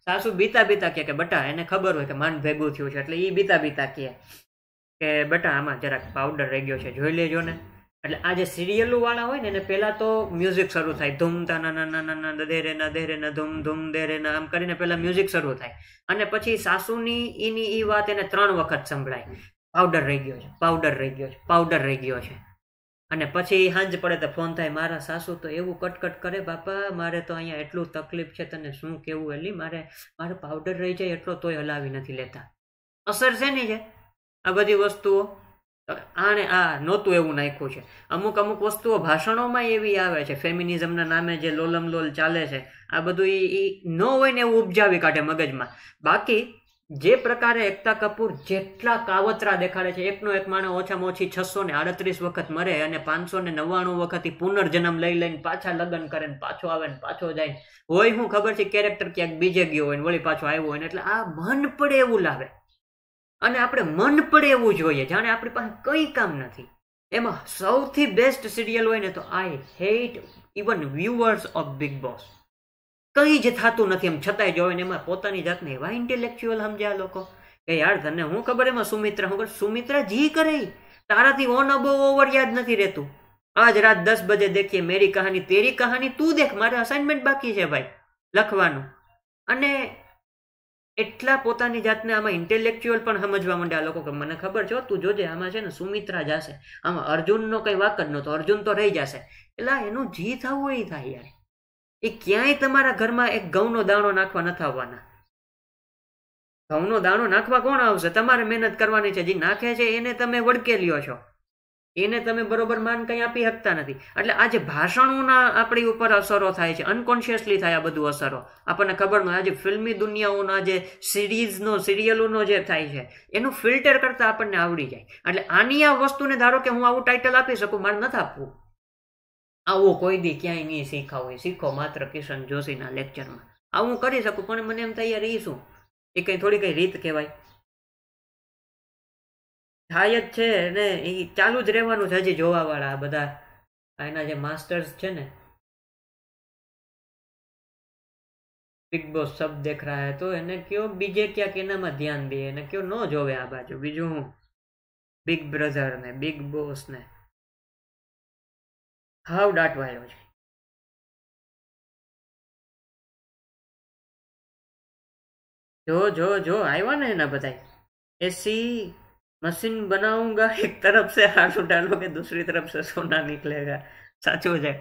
સાસુ બીતા બીતા કહે કે બટા એને ખબર હોય કે માન ભેગું થયું છે એટલે એ બીતા બીતા કહે કે બેટા આમાં જરાક પાવડર રહી ગયો છે જોઈ લેજો ને. એટલે આ જે સિરિયલો વાળા હોય ને એને પહેલા તો મ્યુઝિક શરૂ થાય, ધૂમ તા ના ના ના ના દે રે ના દે રે ના ધૂમ ધૂમ દે રે ના, આમ કરીને પહેલા મ્યુઝિક શરૂ થાય અને પછી સાસુની એની એ વાત એને ત્રણ વખત સંભળાય, પાવડર રહી ગયો છે, પાવડર રહી ગયો છે, પાવડર રહી ગયો છે. અને પછી સાંજ પડે તો ફોન થાય, મારા સાસુ તો એવું કટકટ કરે બાપા, મારે તો અહીંયા એટલું તકલીફ છે તને શું કેવું, એલી મારે મારે પાવડર રહી જાય એટલો તોય હલાવી નથી લેતા. અસર છે નહીં છે આ બધી વસ્તુઓ. આને આ નહોતું એવું નાખ્યું છે. અમુક અમુક વસ્તુઓ ભાષણોમાં એવી આવે છે, ફેમિનિઝમના નામે જે લોલમ લોલ ચાલે છે આ બધું એ ન હોય ને એવું ઉપજાવી કાઢે મગજમાં. બાકી જે પ્રકારે એકતા કપૂર જેટલા કાવતરા દેખાડે છે, એકનો એક માણસ ઓછામાં ઓછી છસો ને આડત્રીસ વખત મરે અને પાંચસો ને નવ્વાણું વખત પુનર્જન્મ લઈ લઈને પાછા લગ્ન કરે ને પાછો આવે ને પાછો જાય હોય, હું ખબર છે કેરેક્ટર ક્યાંક બીજે ગયો હોય ને વળી પાછો આવ્યો હોય ને, એટલે આ મન પડે એવું લાવે અને આપણે મન પડે એવું જોઈએ જાણે આપણી પાસે કઈ કામ નથી. એમાં સૌથી બેસ્ટ સિરિયલ હોય ને તો I hate even viewers of Bigg Boss. કઈ જ થતું નથી એમ છતાંય જોવે ને એમાં પોતાની જાતને એવા ઇન્ટેલેક્ચ્યુઅલ સમજ્યા લોકો કે યાર તને હું ખબર એમાં સુમિત્રા હું સુમિત્રા જી કરે તારાથી ઓન અબો ઓવર યાદ નથી રહેતું. આજ રાત દસ બજે દેખીએ મેરી કહાની તેરી કહાની, તું દેખ, મારે અસાઇનમેન્ટ બાકી છે ભાઈ લખવાનું. અને એટલા પોતાની જાતને આમાં ઇન્ટેલેક્ચ્યુઅલ પણ સમજવા માંડે આ લોકો કે મને ખબર છે તું જોજે આમાં છે ને સુમિત્રા જશે, આમાં અર્જુનનો કઈ વાક જ નહોતો, અર્જુન તો રહી જશે. એટલે એનું જી થવું એ થાય યાર. એ ક્યાંય તમારા ઘરમાં એક ઘઉંનો દાણો નાખવા નથી આવવાના. ઘઉંનો દાણો નાખવા કોણ આવશે? તમારે મહેનત કરવાની છે. જે નાખે છે એને તમે વળકે લ્યો છો, એને તમે બરોબર માન કંઈ આપી શકતા નથી. એટલે આ જે ભાષણોના આપણી ઉપર અસરો થાય છે, અનકોન્શિયસલી થાય આ બધું અસરો, આપણને ખબર ન હોય. આજે ફિલ્મી દુનિયાઓના જે સિરીઝનો સિરિયલોનો જે થાય છે એનું ફિલ્ટર કરતા આપણને આવડી જાય. એટલે આની આ વસ્તુને ધારો કે હું આવું ટાઇટલ આપી શકું, મારે નથી આપવું. આવું કોઈ દી ક્યાંય નહીં શીખાવું, શીખો માત્ર કિશન જોશીના લેક્ચરમાં. આવું કરી શકું પણ મને એમ થાય યાર એ શું, એ કઈ થોડી કઈ રીત કહેવાય? થાય જ છે ને એ ચાલુ જ રહેવાનું છે. હજી જોવા વાળા બધા એના જે માસ્ટર્સ છે ને, બિગ બોસ સબ દેખ રહા હૈ તો એને કયો બીજે ક્યાંક એનામાં ધ્યાન દે, એને કયો ન જોવે આ બાજુ. બીજું હું બિગ બ્રધર ને બિગ બોસ ને હાવ દાટવાયો છે. જો જો જો આવ્યા ને એના બધા એસી मशीन बनाऊंगा एक तरफ से आलू डालोगे दूसरी तरफ से सोना निकलेगा. साचो है.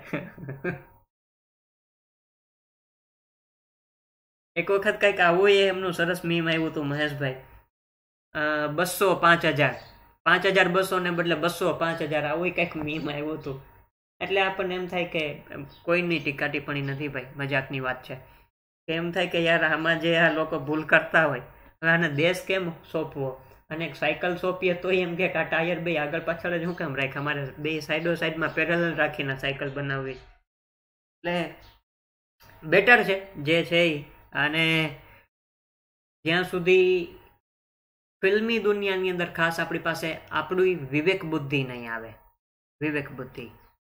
एक वक्त कई आवो एमनु सरस मीम आव्યું હતું મહેશભાઈ, બસો પાંચ હજાર પાંચ હજાર બસો ને બદલે બસો પાંચ હજાર આવું કંઈક મીમ આવ્યું હતું. એટલે આપણને એમ થાય કે કોઈની ટીકા ટિપ્પણી નથી ભાઈ, મજાકની વાત છે. એમ થાય કે યાર આમાં જે આ લોકો ભૂલ કરતા હોય હવે આને દેશ કેમ સોંપવો, અને એક સાયકલ સોંપીએ તો એમ કે આ ટાયર બે આગળ પાછળ જ હું કેમ રાખ, અમારે બે સાઈડો સાઈડમાં પેરેલલ રાખીને સાયકલ બનાવવી. એટલે બેટર છે જે છે એ. અને જ્યાં સુધી ફિલ્મી દુનિયાની અંદર ખાસ આપણી પાસે આપણી વિવેક બુદ્ધિ નહીં આવે, વિવેક બુદ્ધિ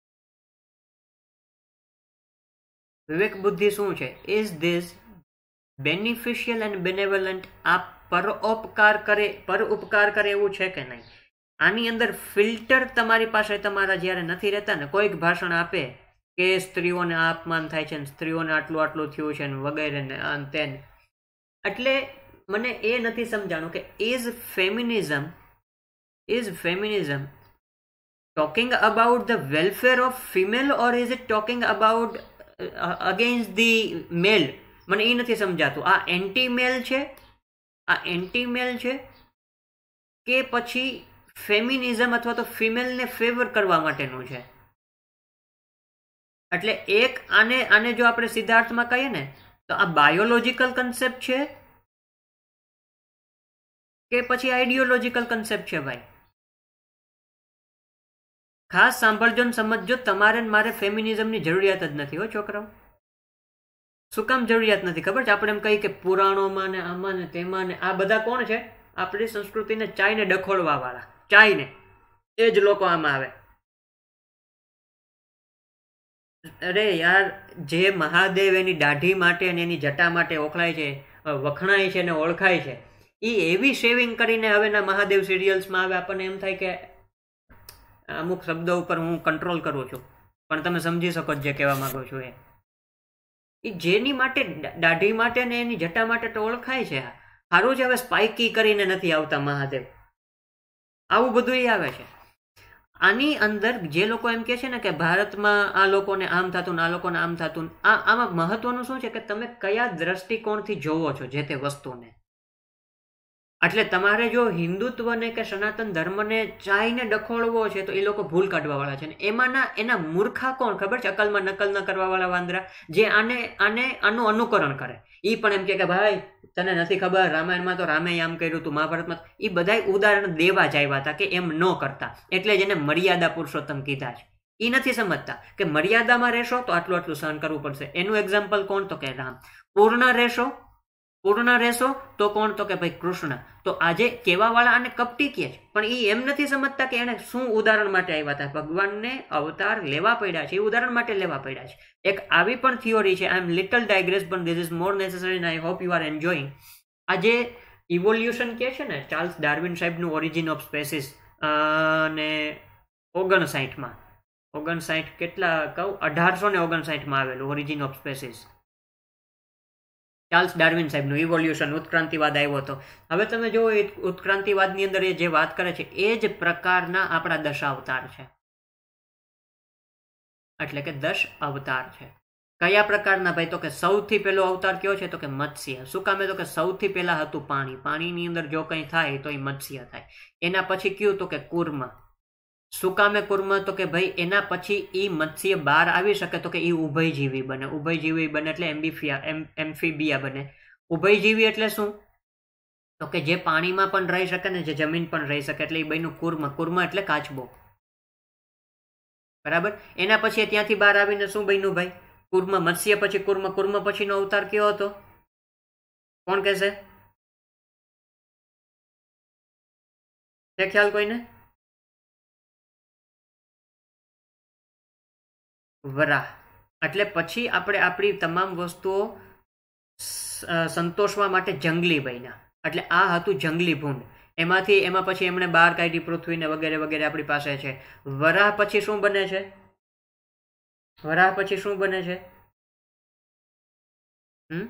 વિવેક બુદ્ધિ શું છે? Is this beneficial and benevolent? આ પરોપકાર કરે પરોપકાર કરે એવું છે કે નહીં? આની અંદર ફિલ્ટર તમારી પાસે તમારા જ્યારે નથી રહેતા ને, કોઈક ભાષણ આપે કે સ્ત્રીઓને આ અપમાન થાય છે ને સ્ત્રીઓને આટલું આટલું થયું છે ને વગેરે ને અંતે, એટલે મને એ નથી સમજાણું કે is feminism is feminism talking about the welfare of female or is it talking about against the male? મને એ નથી સમજાતું. આ એન્ટી મેલ છે, આ એન્ટી મેલ છે કે પછી ફેમિનિઝમ અથવા તો ફિમેલને ફેવર કરવા માટેનું છે? એટલે એક આને આને જો આપણે સિદ્ધાર્થમાં કહીએ ને તો આ બાયોલોજીકલ કન્સેપ્ટ છે કે પછી આઈડિયોલોજીકલ કન્સેપ્ટ છે? ભાઈ ખાસ સાંભળજો ને સમજજો, તમારે મારે ફેમિનિઝમની જરૂરિયાત જ નથી હો છોકરાઓ. શું કામ જરૂરિયાત નથી ખબર છે? આપણે એમ કહીએ કે પુરાણોમાં ને આમાં ને તેમાં ને, આ બધા કોણ છે? આપણી સંસ્કૃતિને ચાઈને ડખોળવા વાળા, ચાઈને એ જ લોકો આમાં આવે. અરે યાર, જે મહાદેવ એની દાઢી માટે અને એની જટા માટે ઓળખાય છે, વખણાય છે ને ઓળખાય છે એ એવી શેવિંગ કરીને હવેના મહાદેવ સિરિયલ્સમાં આવે આપણને એમ થાય કે અમુક શબ્દો ઉપર હું કંટ્રોલ કરું છું, પણ તમે સમજી શકો જે કહેવા માંગુ છું એ એ જેની માટે દાઢી માટે ને એની જટા માટે તો ઓળખાય છે. સારું છે હવે સ્પાઇકી કરીને નથી આવતા મહાદેવ, આવું બધું એ આવે છે. આની અંદર જે લોકો એમ કે છે ને કે ભારતમાં આ લોકોને આમ થતું આ લોકોને આમ થતું, આ આમાં મહત્વનું શું છે કે તમે કયા દ્રષ્ટિકોણથી જોવો છો જે તે વસ્તુને. એટલે તમારે જો હિન્દુત્વને કે સનાતન ધર્મને ચાઈને ડખોળવો છે તો એ લોકો ભૂલ કાઢવા વાળા છે. ને એમાંના એના મૂર્ખા કોણ ખબર છે? અકલમાં નકલ ન કરવા વાળા વાંદરા, જે આને આને આનું અનુકરણ કરે. એ પણ એમ કે ભાઈ તને નથી ખબર, રામાયણમાં તો રામે આમ કર્યું હતું, મહાભારતમાં. એ બધા ઉદાહરણ દેવા જ આવ્યા હતા કે એમ ન કરતા, એટલે જ એને મર્યાદા પુરુષોત્તમ કીધા છે. એ નથી સમજતા કે મર્યાદામાં રહેશો તો આટલું આટલું સહન કરવું પડશે. એનું એક્ઝામ્પલ કોણ? તો કે રામ. પૂર્ણ રહેશો પૂર્ણ રહેશો તો કોણ? તો કે ભાઈ કૃષ્ણ. તો આજે કેવા વાળા આને કપટી કહે છે, પણ એ એમ નથી સમજતા કે એને શું ઉદાહરણ માટે આવ્યા હતા. ભગવાનને અવતાર લેવા પડ્યા છે, એ ઉદાહરણ માટે લેવા પડ્યા છે. એક આવી પણ થિયોરી છે, આઈ એમ લિટલ ડાયગ્રેસ પણ this is more necessary and I hope you are enjoying. આજે ઇવોલ્યુશન કે છે ને, ચાર્લ્સ ડાર્વિન સાહેબનું ઓરિજિન ઓફ સ્પેસીસ અને ઓગણસાઠમાં ઓગણસાઠ કેટલા કહું અઢારસો ને ઓગણસાઠમાં આવેલું origin of species. Charles Darwin સાહેબનું ઇવોલ્યુશન, ઉત્ક્રાંતિવાદ આવ્યો હતો. હવે તમે જો ઉત્ક્રાંતિવાદની અંદર એ જે વાત કરે છે એ જ પ્રકારના આપણા દશ અવતાર છે. એટલે કે દશ અવતાર છે. કયા પ્રકારના ભાઈ? તો કે સૌથી પહેલો અવતાર કયો છે? તો કે મત્સ્ય. શું કામે? તો કે સૌથી પહેલા હતું પાણી. પાણીની અંદર જો કંઈ થાય તો એ મત્સ્ય થાય. એના પછી કયું? તો કે કુર્મ. શું કામે કુર્મ? તો કે ભાઈ એના પછી એ મત્સ્ય બહાર આવી શકે તો કે એ ઉભયજીવી બને. ઉભયજીવી બને એટલે એમ્બિફિયા એમ્ફીબિયા બને. ઉભયજીવી એટલે શું? તો કે જે પાણીમાં પણ રહી શકે ને જે જમીન પણ રહી શકે, એટલે એ બન્યું કુર્મ. કુર્મ એટલે કાચબો. બરાબર. એના પછી ત્યાંથી બહાર આવીને શું બન્યું ભાઈ? કુર્મ. મત્સ્ય પછી કુર્મ. કુર્મ પછીનો અવતાર કયો હતો? કોણ કહેશે? છે ખ્યાલ કોઈને? વરાહ. એટલે પછી આપણે આપણી તમામ વસ્તુઓ સંતોષવા માટે જંગલી બન્યા. એટલે આ હતું જંગલી ભૂંડ. એમાંથી એમાં પછી એમણે બહાર કાઢી પૃથ્વીને વગેરે વગેરે આપણી પાસે છે. વરાહ પછી શું બને છે? વરાહ પછી શું બને છે? હમ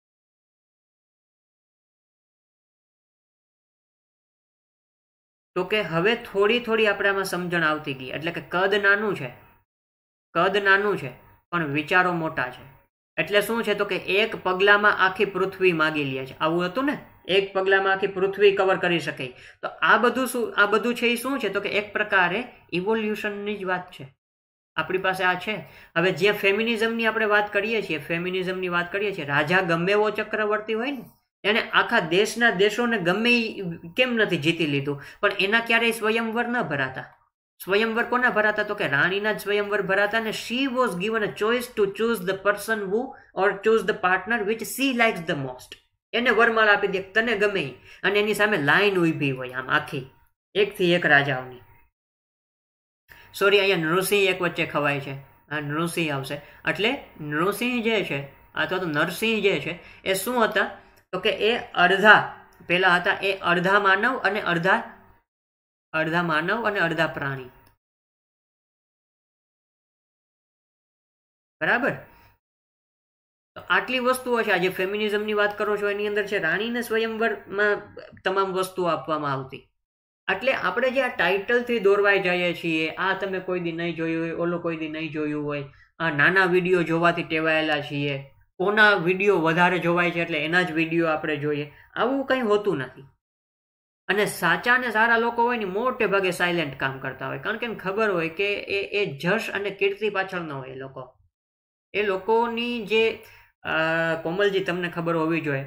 તો કે હવે થોડી થોડી આપણે આમાં સમજણ આવતી ગઈ. એટલે કે કદ નાનું છે, કદ નાનું છે પણ વિચારો મોટા છે. એટલે શું છે? તો કે એક પગલામાં આખી પૃથ્વી માગી લે છે. આવું હતું ને, એક પગલામાં આખી પૃથ્વી કવર કરી શકે. તો આ બધું શું આ બધું છે એ શું છે? તો કે એક પ્રકારે ઇવોલ્યુશનની જ વાત છે. આપણી પાસે આ છે. હવે જ્યાં ફેમિનિઝમની આપણે વાત કરીએ છીએ, ફેમિનિઝમની વાત કરીએ છીએ, રાજા ગમે એવો ચક્રવર્તી હોય ને, એને આખા દેશના દેશોને ગમે કેમ નથી જીતી લીધું, પણ એના ક્યારેય સ્વયંવર ન ભરાતા. સ્વયંવર કોના ભરાતા? તો કે રાણીના જ સ્વયંવર ભરાતા. ને she was given a choice to choose the person who or choose the partner which she likes the most. એને વરમાળ આપી દે તને ગમે, અને એની સામે લાઈન ઉભી હોય આમ આખી એકથી એક રાજાઓની. સોરી, અહીંયા નૃસિંહ એક વચ્ચે ખવાય છે. આ નૃસિંહ આવશે. એટલે નૃસિંહ જે છે અથવા તો નરસિંહ જે છે એ શું હતા? તો કે એ અડધા પેલા હતા, એ અડધા માનવ અને અડધા અડધા માનવ અને અડધા પ્રાણી. બરાબર. તો આટલી વસ્તુઓ છે. આજે ફેમિનિઝમની વાત કરો છો એની અંદર છે રાણીને સ્વયંવરમાં તમામ વસ્તુઓ આપવામાં આવતી. એટલે આપણે જે આ ટાઇટલથી દોરવાઈ જઈએ છીએ, આ તમે કોઈ દી નહીં જોયું હોય, ઓલો કોઈ દી નહીં જોયું હોય, આ નાના વિડીયો જોવાથી ટેવાયેલા છીએ, કોના વિડીયો વધારે જોવાય છે એટલે એના જ વિડીયો આપણે જોઈએ. આવું કંઈ હોતું નથી. અને સાચા અને સારા લોકો હોય ને મોટે ભાગે સાયલેન્ટ કામ કરતા હોય, કારણ કે એમ ખબર હોય કે એ એ જશ અને કીર્તિ પાછળ ન હોય. એ લોકો એ લોકોની જે કોમલજી તમને ખબર હોવી જોઈએ,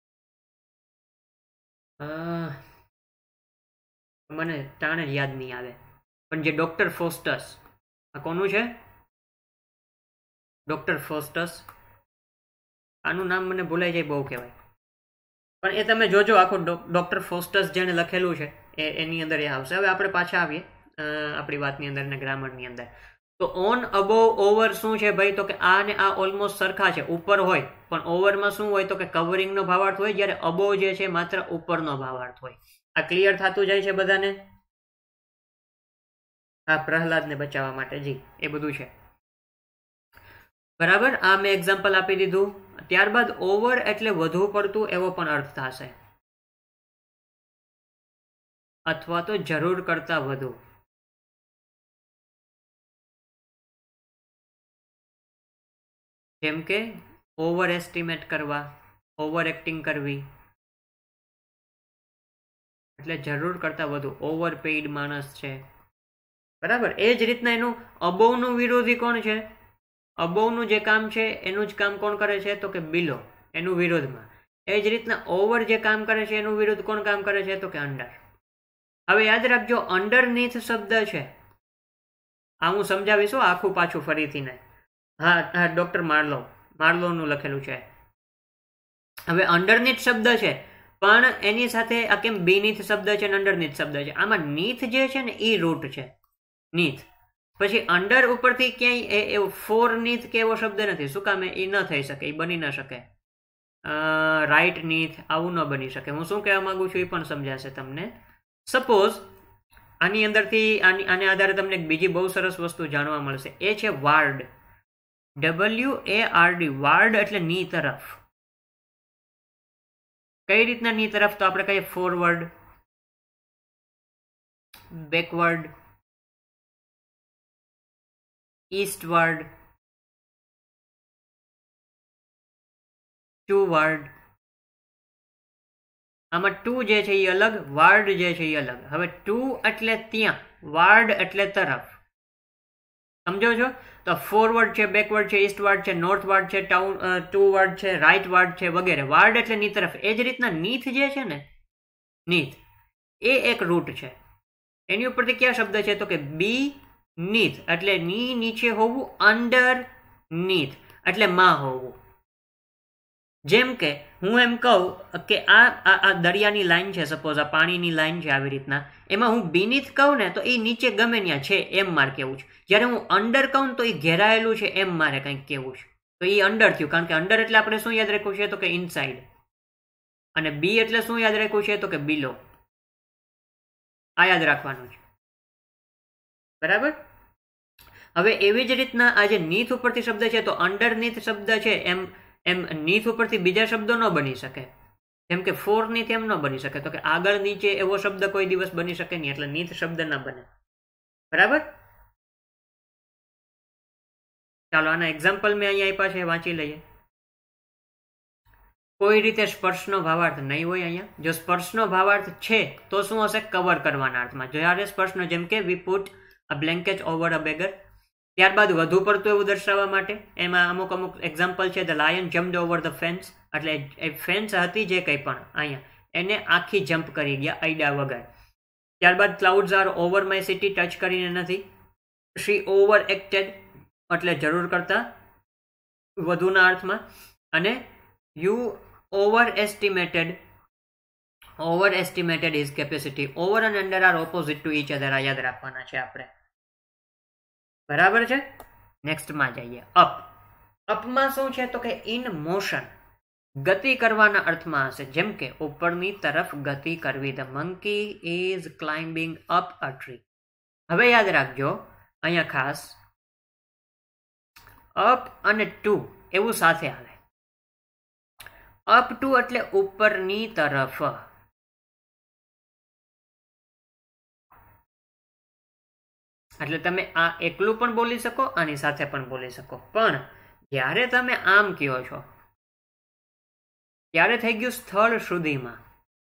મને ટાણે જ યાદ નહીં આવે, પણ જે ડોક્ટર ફોસ્ટસ, આ કોનું છે? Doctor Faustus. આનું નામ મને ભૂલાઈ જાય બહુ કહેવાય, પણ એ તમે જોજો આખું ડોક્ટર ફોસ્ટસ જેને લખેલું છે એ એની અંદર એ આવશે. હવે આપણે પાછા આવીએ આપણી વાતની અંદર ને ગ્રામરની અંદર. તો ઓન, અબોવ, ઓવર શું છે ભાઈ? તો કે આ ને આ ઓલમોસ્ટ સરખા છે, ઉપર હોય, પણ ઓવરમાં શું હોય? તો કે કવરિંગનો ભાવાર્થ હોય, જ્યારે અબોવ જે છે માત્ર ઉપરનો ભાવાર્થ હોય. આ ક્લિયર થતું જાય છે બધાને? આ પ્રહલાદને બચાવવા માટે જી એ બધું છે, બરાબર. આ મેં એક્ઝામ્પલ આપી દીધું. ત્યારબાદ ઓવર એટલે વધુ પડતું એવો પણ અર્થ થશે, અથવા તો જરૂર કરતા વધુ. જેમ કે ઓવર એસ્ટિમેટ કરવા, ઓવર એક્ટિંગ કરવી, એટલે જરૂર કરતા વધુ, ઓવર પેઇડ માણસ છે, બરાબર. એ જ રીતના એનું અબોવનું વિરોધી કોણ છે? અબોવનું જે કામ છે એનું જ કામ કોણ કરે છે? તો કે બિલો, એનું વિરોધમાં. એ જ રીતના ઓવર જે કામ કરે છે એનું વિરુદ્ધ કોણ કામ કરે છે? તો કે અંડર. હવે યાદ રાખજો, અંડરનીથ શબ્દ છે, આ હું સમજાવીશ આખું પાછું ફરીથી ને. હા હા, ડોક્ટર માર્લો, માર્લોનું લખેલું છે. હવે અંડરનીથ શબ્દ છે, પણ એની સાથે આ કેમ બીનીથ શબ્દ છે અને અંડરનીથ શબ્દ છે? આમાં નીથ જે છે ને એ રૂટ છે, નીથ. પછી અંડર ઉપરથી ક્યાંય એવો ફોર નીથ કે એવો શબ્દ નથી. શું કામ? એ ન થઈ શકે, એ બની ન શકે. રાઈટ નીથ આવું ન બની શકે. હું શું કહેવા માંગુ છું એ પણ સમજાશે તમને. સપોઝ આની અંદરથી આની આને આધારે તમને બીજી બહુ સરસ વસ્તુ જાણવા મળશે, એ છે ward. W A R D, ward એટલે ની તરફ. કઈ રીતના ની તરફ? તો આપણે કહીએ ફોરવર્ડ, બેકવર્ડ, ઈસ્ટવર્ડ, ટુવર્ડ. આમાં ટુ જે છે એ અલગ, વાર્ડ જે છે એ અલગ. હવે ટુ એટલે ત્યાં, વાર્ડ એટલે તરફ. સમજો છો? તો ફોરવર્ડ છે, બેકવર્ડ છે, ઈસ્ટવર્ડ છે, નોર્થવર્ડ છે, ટાઉન ટુવર્ડ છે, રાઇટવર્ડ છે વગેરે. વાર્ડ એટલે ની તરફ. એ જ રીતના નીથ જે છે ને, નીથ એ એક રૂટ છે. એની ઉપરથી કયા શબ્દ છે? તો કે બી નીથ એટલે ની નીચે હોવું, અંડર નીથ એટલે માં હોવું. જેમ કે હું એમ કહું કે આ આ દરિયાની લાઈન છે, સપોઝ આ પાણીની લાઈન છે આવી રીતના, એમાં હું બીનીથ કહું ને તો એ નીચે ગમે ત્યાં છે એમ મારે કેવું છે. જ્યારે હું અંડર કહું તો એ ઘેરાયેલું છે એમ મારે કંઈક કેવું છે. તો એ અંડર થયું, કારણ કે અંડર એટલે આપણે શું યાદ રાખ્યું છે? તો કે ઇનસાઇડ. અને બી એટલે શું યાદ રાખ્યું છે? તો કે બિલો. આ યાદ રાખવાનું છે, બરાબર. હવે એવી જ રીતના આ જે નીથ ઉપરથી શબ્દ છે, તો અંડરનીથ શબ્દ છે એમ એમ નીથ ઉપરથી બીજા શબ્દો ન બની શકે. જેમ કે ફોર નીથ એમ ન બની શકે. તો કે આગળ નીચે એવો શબ્દ કોઈ દિવસ બની શકે નહીં, એટલે નીથ શબ્દ ના બને, બરાબર. ચાલો આના એક્ઝામ્પલ મેં અહીંયા આપ્યા છે, વાંચી લઈએ. કોઈ રીતે સ્પર્શનો ભાવાર્થ નહીં હોય અહીંયા. જો સ્પર્શનો ભાવાર્થ છે તો શું હશે? કવર કરવાના અર્થમાં. જ્યારે સ્પર્શનો, જેમ કે we put a blanket over a beggar. ત્યારબાદ વધુ પડતું એવું દર્શાવવા માટે એમાં અમુક અમુક એક્ઝામ્પલ છે. The lion jumped over the fence, એટલે એ ફેન્સ હતી જે કંઈ પણ અહીંયા એને આખી જમ્પ કરી ગયા આઈડા વગર. ત્યારબાદ clouds are over my city, touch કરીને નથી. શી ઓવર એક્ટેડ એટલે જરૂર કરતા વધુના અર્થમાં. અને you over estimated, over estimated is capacity. Over અને under are opposite to each other. આ યાદ રાખવાના છે આપણે, બરાબર છે. નેક્સ્ટમાં જઈએ. અપ. અપમાં શું છે? તો કે ઇન મોશન, ગતિ કરવાના અર્થમાં હશે. જેમ કે ઉપરની તરફ ગતિ કરવી. The monkey is climbing up a tree. હવે યાદ રાખજો અહીંયા ખાસ અપ અને ટુ એવું સાથે આવે. અપ ટુ એટલે ઉપરની તરફ. એટલે તમે આ એકલું પણ બોલી શકો, આની સાથે પણ બોલી શકો. પણ જ્યારે તમે આમ કહો છો ત્યારે થઈ ગયું સ્થળ સુધીમાં.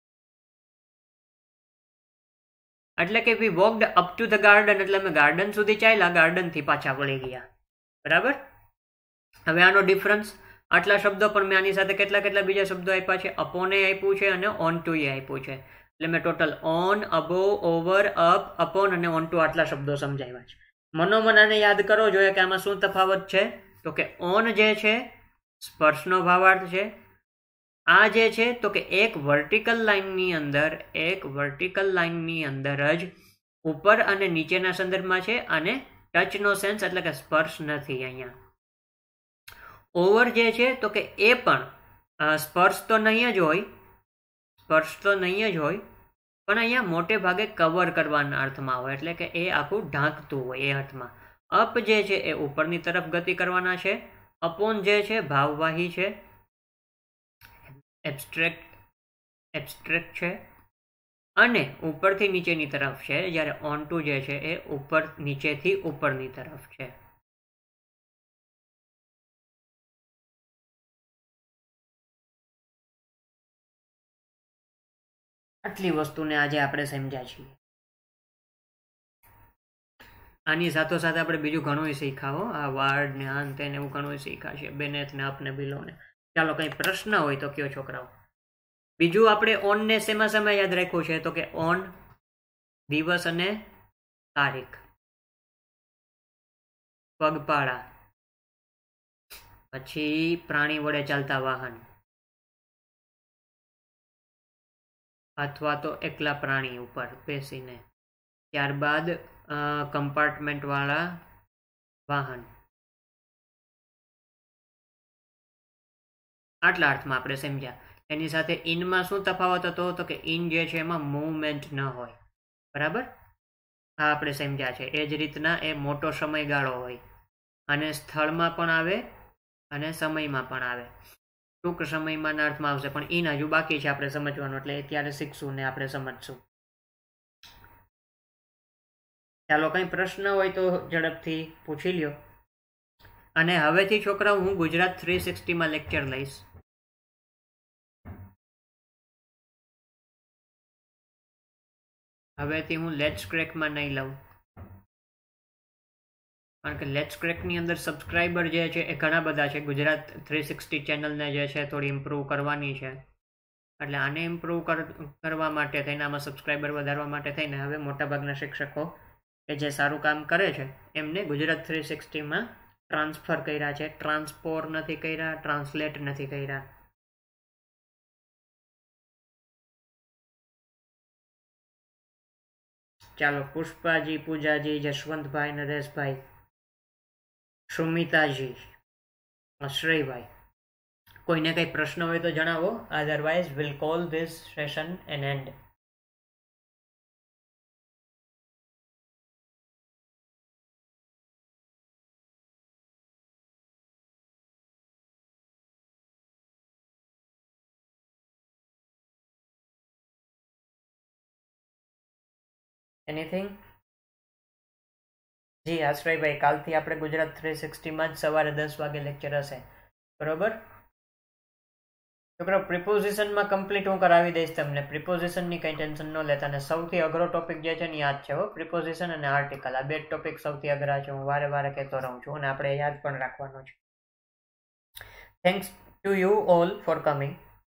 એટલે કે we walked up to the garden એટલે અમે ગાર્ડન સુધી ચાલ્યા, ગાર્ડન થી પાછા વળી ગયા, બરાબર. હવે આનો ડિફરન્સ, આટલા શબ્દો પણ મેં આની સાથે કેટલા કેટલા બીજા શબ્દો આપ્યા છે. અપોને આપ્યું છે અને ઓન ટુ એ આપ્યું છે. એટલે મેં total on, above, over, up, upon અને ઓન ટુ આટલા શબ્દો સમજાવ્યા છે. મનોમન આને યાદ કરો જોઈએ કે આમાં શું તફાવત છે. તો કે ઓન જે છે સ્પર્શનો ભાવાર્થ છે. આ જે છે તો કે એક વર્ટિકલ લાઇનની અંદર, એક વર્ટિકલ લાઇનની અંદર જ ઉપર અને નીચેના સંદર્ભમાં છે, અને ટચનો સેન્સ એટલે કે સ્પર્શ નથી અહીંયા. ઓવર જે છે તો કે એ પણ સ્પર્શ તો નહીં જ હોય, સ્પર્શ તો નહીં જ હોય પણ અહીંયા મોટે ભાગે કવર કરવાના અર્થમાં હોય, એટલે કે એ આખું ઢાંકતું હોય એ અર્થમાં. અપ જે છે એ ઉપરની તરફ ગતિ કરવાના છે, અપોન જે છે ભાવવાહી છે, એબ્સ્ટ્રેક્ટ એબ્સ્ટ્રેક્ટ છે, અને ઉપરથી નીચેની તરફ છે, જ્યારે ઓન ટુ જે છે એ ઉપર નીચેથી ઉપરની તરફ છે. આટલી વસ્તુને આજે આપણે સમજ્યા છીએ. આની સાથોસાથ આપણે બીજું ઘણું શીખાવો, આ વાર્ડ ને આન તેને એવું ઘણું શીખા છે, બેનેથ ને અપ ને બિલો ને. ચાલો કઈ પ્રશ્ન હોય તો કયો છોકરાઓ. બીજું આપણે ઓન ને શેમાં શેમાં યાદ રાખ્યું છે તો કે ઓન દિવસ અને તારીખ, પગપાળા, પછી પ્રાણી વડે ચાલતા વાહન અથવા તો એકલા પ્રાણી ઉપર બેસીને, ત્યારબાદ કમ્પાર્ટમેન્ટ વાળા વાહન. આટલા અર્થમાં આપણે સમજ્યા. એની સાથે ઇનમાં શું તફાવત હતો તો કે ઇન જે છે એમાં મૂવમેન્ટ ન હોય, બરાબર, આ આપણે સમજ્યા છે. એ જ રીતના એ મોટો સમયગાળો હોય અને સ્થળમાં પણ આવે અને સમયમાં પણ આવે. ટૂંક સમયમાં ના અર્થમાં આવશે, પણ ઇન હજુ બાકી છે આપણે સમજવાનું, એટલે ત્યારે શીખશું ને આપણે સમજશું. ચાલો કઈ પ્રશ્ન હોય તો ઝડપથી પૂછી લ્યો. અને હવેથી છોકરાઓ હું ગુજરાત થ્રી સિક્સટીમાં લેક્ચર લઈશ. હવેથી હું લેટ્સ ક્રેકમાં નહીં લઉં, કારણ કે લેટ્સ ક્રેકની અંદર સબસ્ક્રાઈબર જે છે એ ઘણા બધા છે. ગુજરાત થ્રી સિક્સટી ચેનલને જે છે થોડી ઇમ્પ્રૂવ કરવાની છે, એટલે આને ઇમ્પ્રૂવ કરવા માટે થઈને, આમાં સબસ્ક્રાઈબર વધારવા માટે થઈને હવે મોટાભાગના શિક્ષકો કે જે સારું કામ કરે છે એમને ગુજરાત થ્રી સિક્સટીમાં ટ્રાન્સફર કર્યા છે. ટ્રાન્સપોર નથી કર્યા, ટ્રાન્સલેટ નથી કર્યા. ચાલો પુષ્પાજી, પૂજાજી, જશવંતભાઈ, નરેશભાઈ, સુમિતાજી, શ્રેયભાઈ, કોઈને કઈ પ્રશ્ન હોય તો જણાવો. Otherwise will call this session an end. Anything? જી આશ્રયભાઈ, કાલથી આપણે ગુજરાત થ્રી સિક્સટીમાં જ સવારે દસ વાગે લેક્ચર હશે, બરોબર? છોકરા પ્રિપોઝિશનમાં કમ્પ્લીટ હું કરાવી દઈશ તમને. પ્રિપોઝિશનની કંઈ ટેન્શન ન લેતા. અને સૌથી અઘરો ટોપિક જે છે ને યાદ છે હો, પ્રિપોઝિશન અને આર્ટિકલ. આ બે ટોપિક સૌથી અઘરા છે, હું વારે વારે કહેતો રહું છું અને આપણે યાદ પણ રાખવાનો છે. Thanks to you all for coming.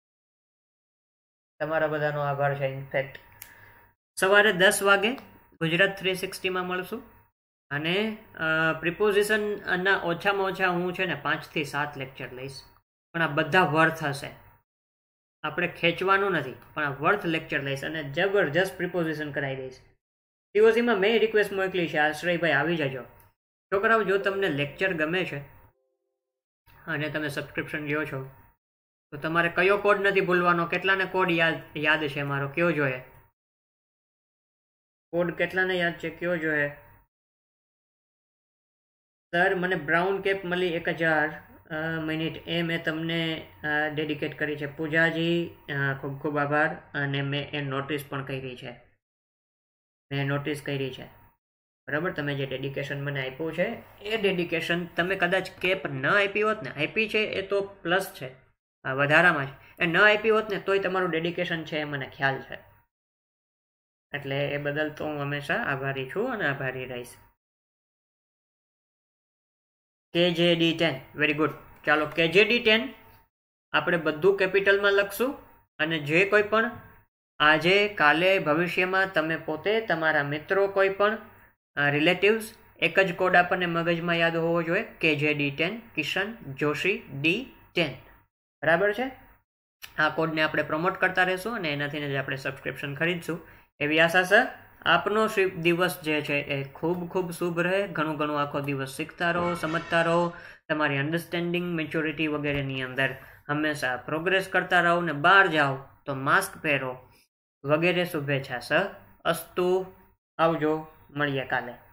તમારા બધાનો આભાર છે. ઇનફેક્ટ સવારે દસ વાગે ગુજરાત થ્રી સિક્સટીમાં મળશું. અને પ્રિપોઝિશનના ઓછામાં ઓછા હું છે ને પાંચથી સાત લેક્ચર લઈશ, પણ આ બધા વર્થ હશે. આપણે ખેંચવાનું નથી, પણ આ વર્થ લેક્ચર લઈશ અને જબરજસ્ત પ્રિપોઝિશન કરાવી દઈશ. સીઓસીમાં મેં રિક્વેસ્ટ મોકલી છે, આશ્રયભાઈ આવી જજો. છોકરાઓ, જો તમને લેક્ચર ગમે છે અને તમે સબસ્ક્રિપ્શન લ્યો છો તો તમારે કયો કોડ નથી ભૂલવાનો. કેટલાને કોડ યાદ યાદ છે મારો? કયો જોઈએ કોડ? કેટલાને યાદ છે? કયો જોઈએ? સર મને બ્રાઉન કેપ મળી એક હજાર મિનિટ, એ મેં તમને ડેડિકેટ કરી છે. પૂજાજી ખૂબ ખૂબ આભાર. અને મેં એ નોટિસ પણ કરી છે, મેં નોટિસ કરી છે, બરાબર? તમે જે ડેડિકેશન મને આપ્યું છે એ ડેડિકેશન તમે કદાચ કેપ ન આપી હોત ને, આપી છે એ તો પ્લસ છે, વધારામાં છે. એ ન આપી હોત ને તોય તમારું ડેડિકેશન છે એ મને ખ્યાલ છે. એટલે એ બદલ તો હું હંમેશા આભારી છું અને આભારી રહીશ. કે જે ડી ટેન, વેરી ગુડ. ચાલો કે જે ડી ટેન આપણે બધું કેપિટલમાં લખશું. અને જે કોઈ પણ આજે કાલે ભવિષ્યમાં તમે પોતે, તમારા મિત્રો, કોઈ પણ રિલેટિવ્સ, એક જ કોડ આપણને મગજમાં યાદ હોવો જોઈએ, કે જે D ten, Kishan Joshi D ten, બરાબર છે? આ કોડને આપણે પ્રમોટ કરતા રહેશું અને એનાથી જ આપણે સબસ્ક્રિપ્શન ખરીદશું એવી આશા છે. આપનો શુભ દિવસ જે છે એ ખૂબ ખૂબ શુભ રહે. ઘણું ઘણું આખો દિવસ શીખતા રહો, સમજતા રહો, તમારી અન્ડરસ્ટેન્ડિંગ, મેચ્યોરિટી વગેરેની અંદર હંમેશા પ્રોગ્રેસ કરતા રહો ને બહાર જાઓ તો માસ્ક પહેરો વગેરે શુભેચ્છા સહ અસ્તુ. આવજો, મળીએ કાલે.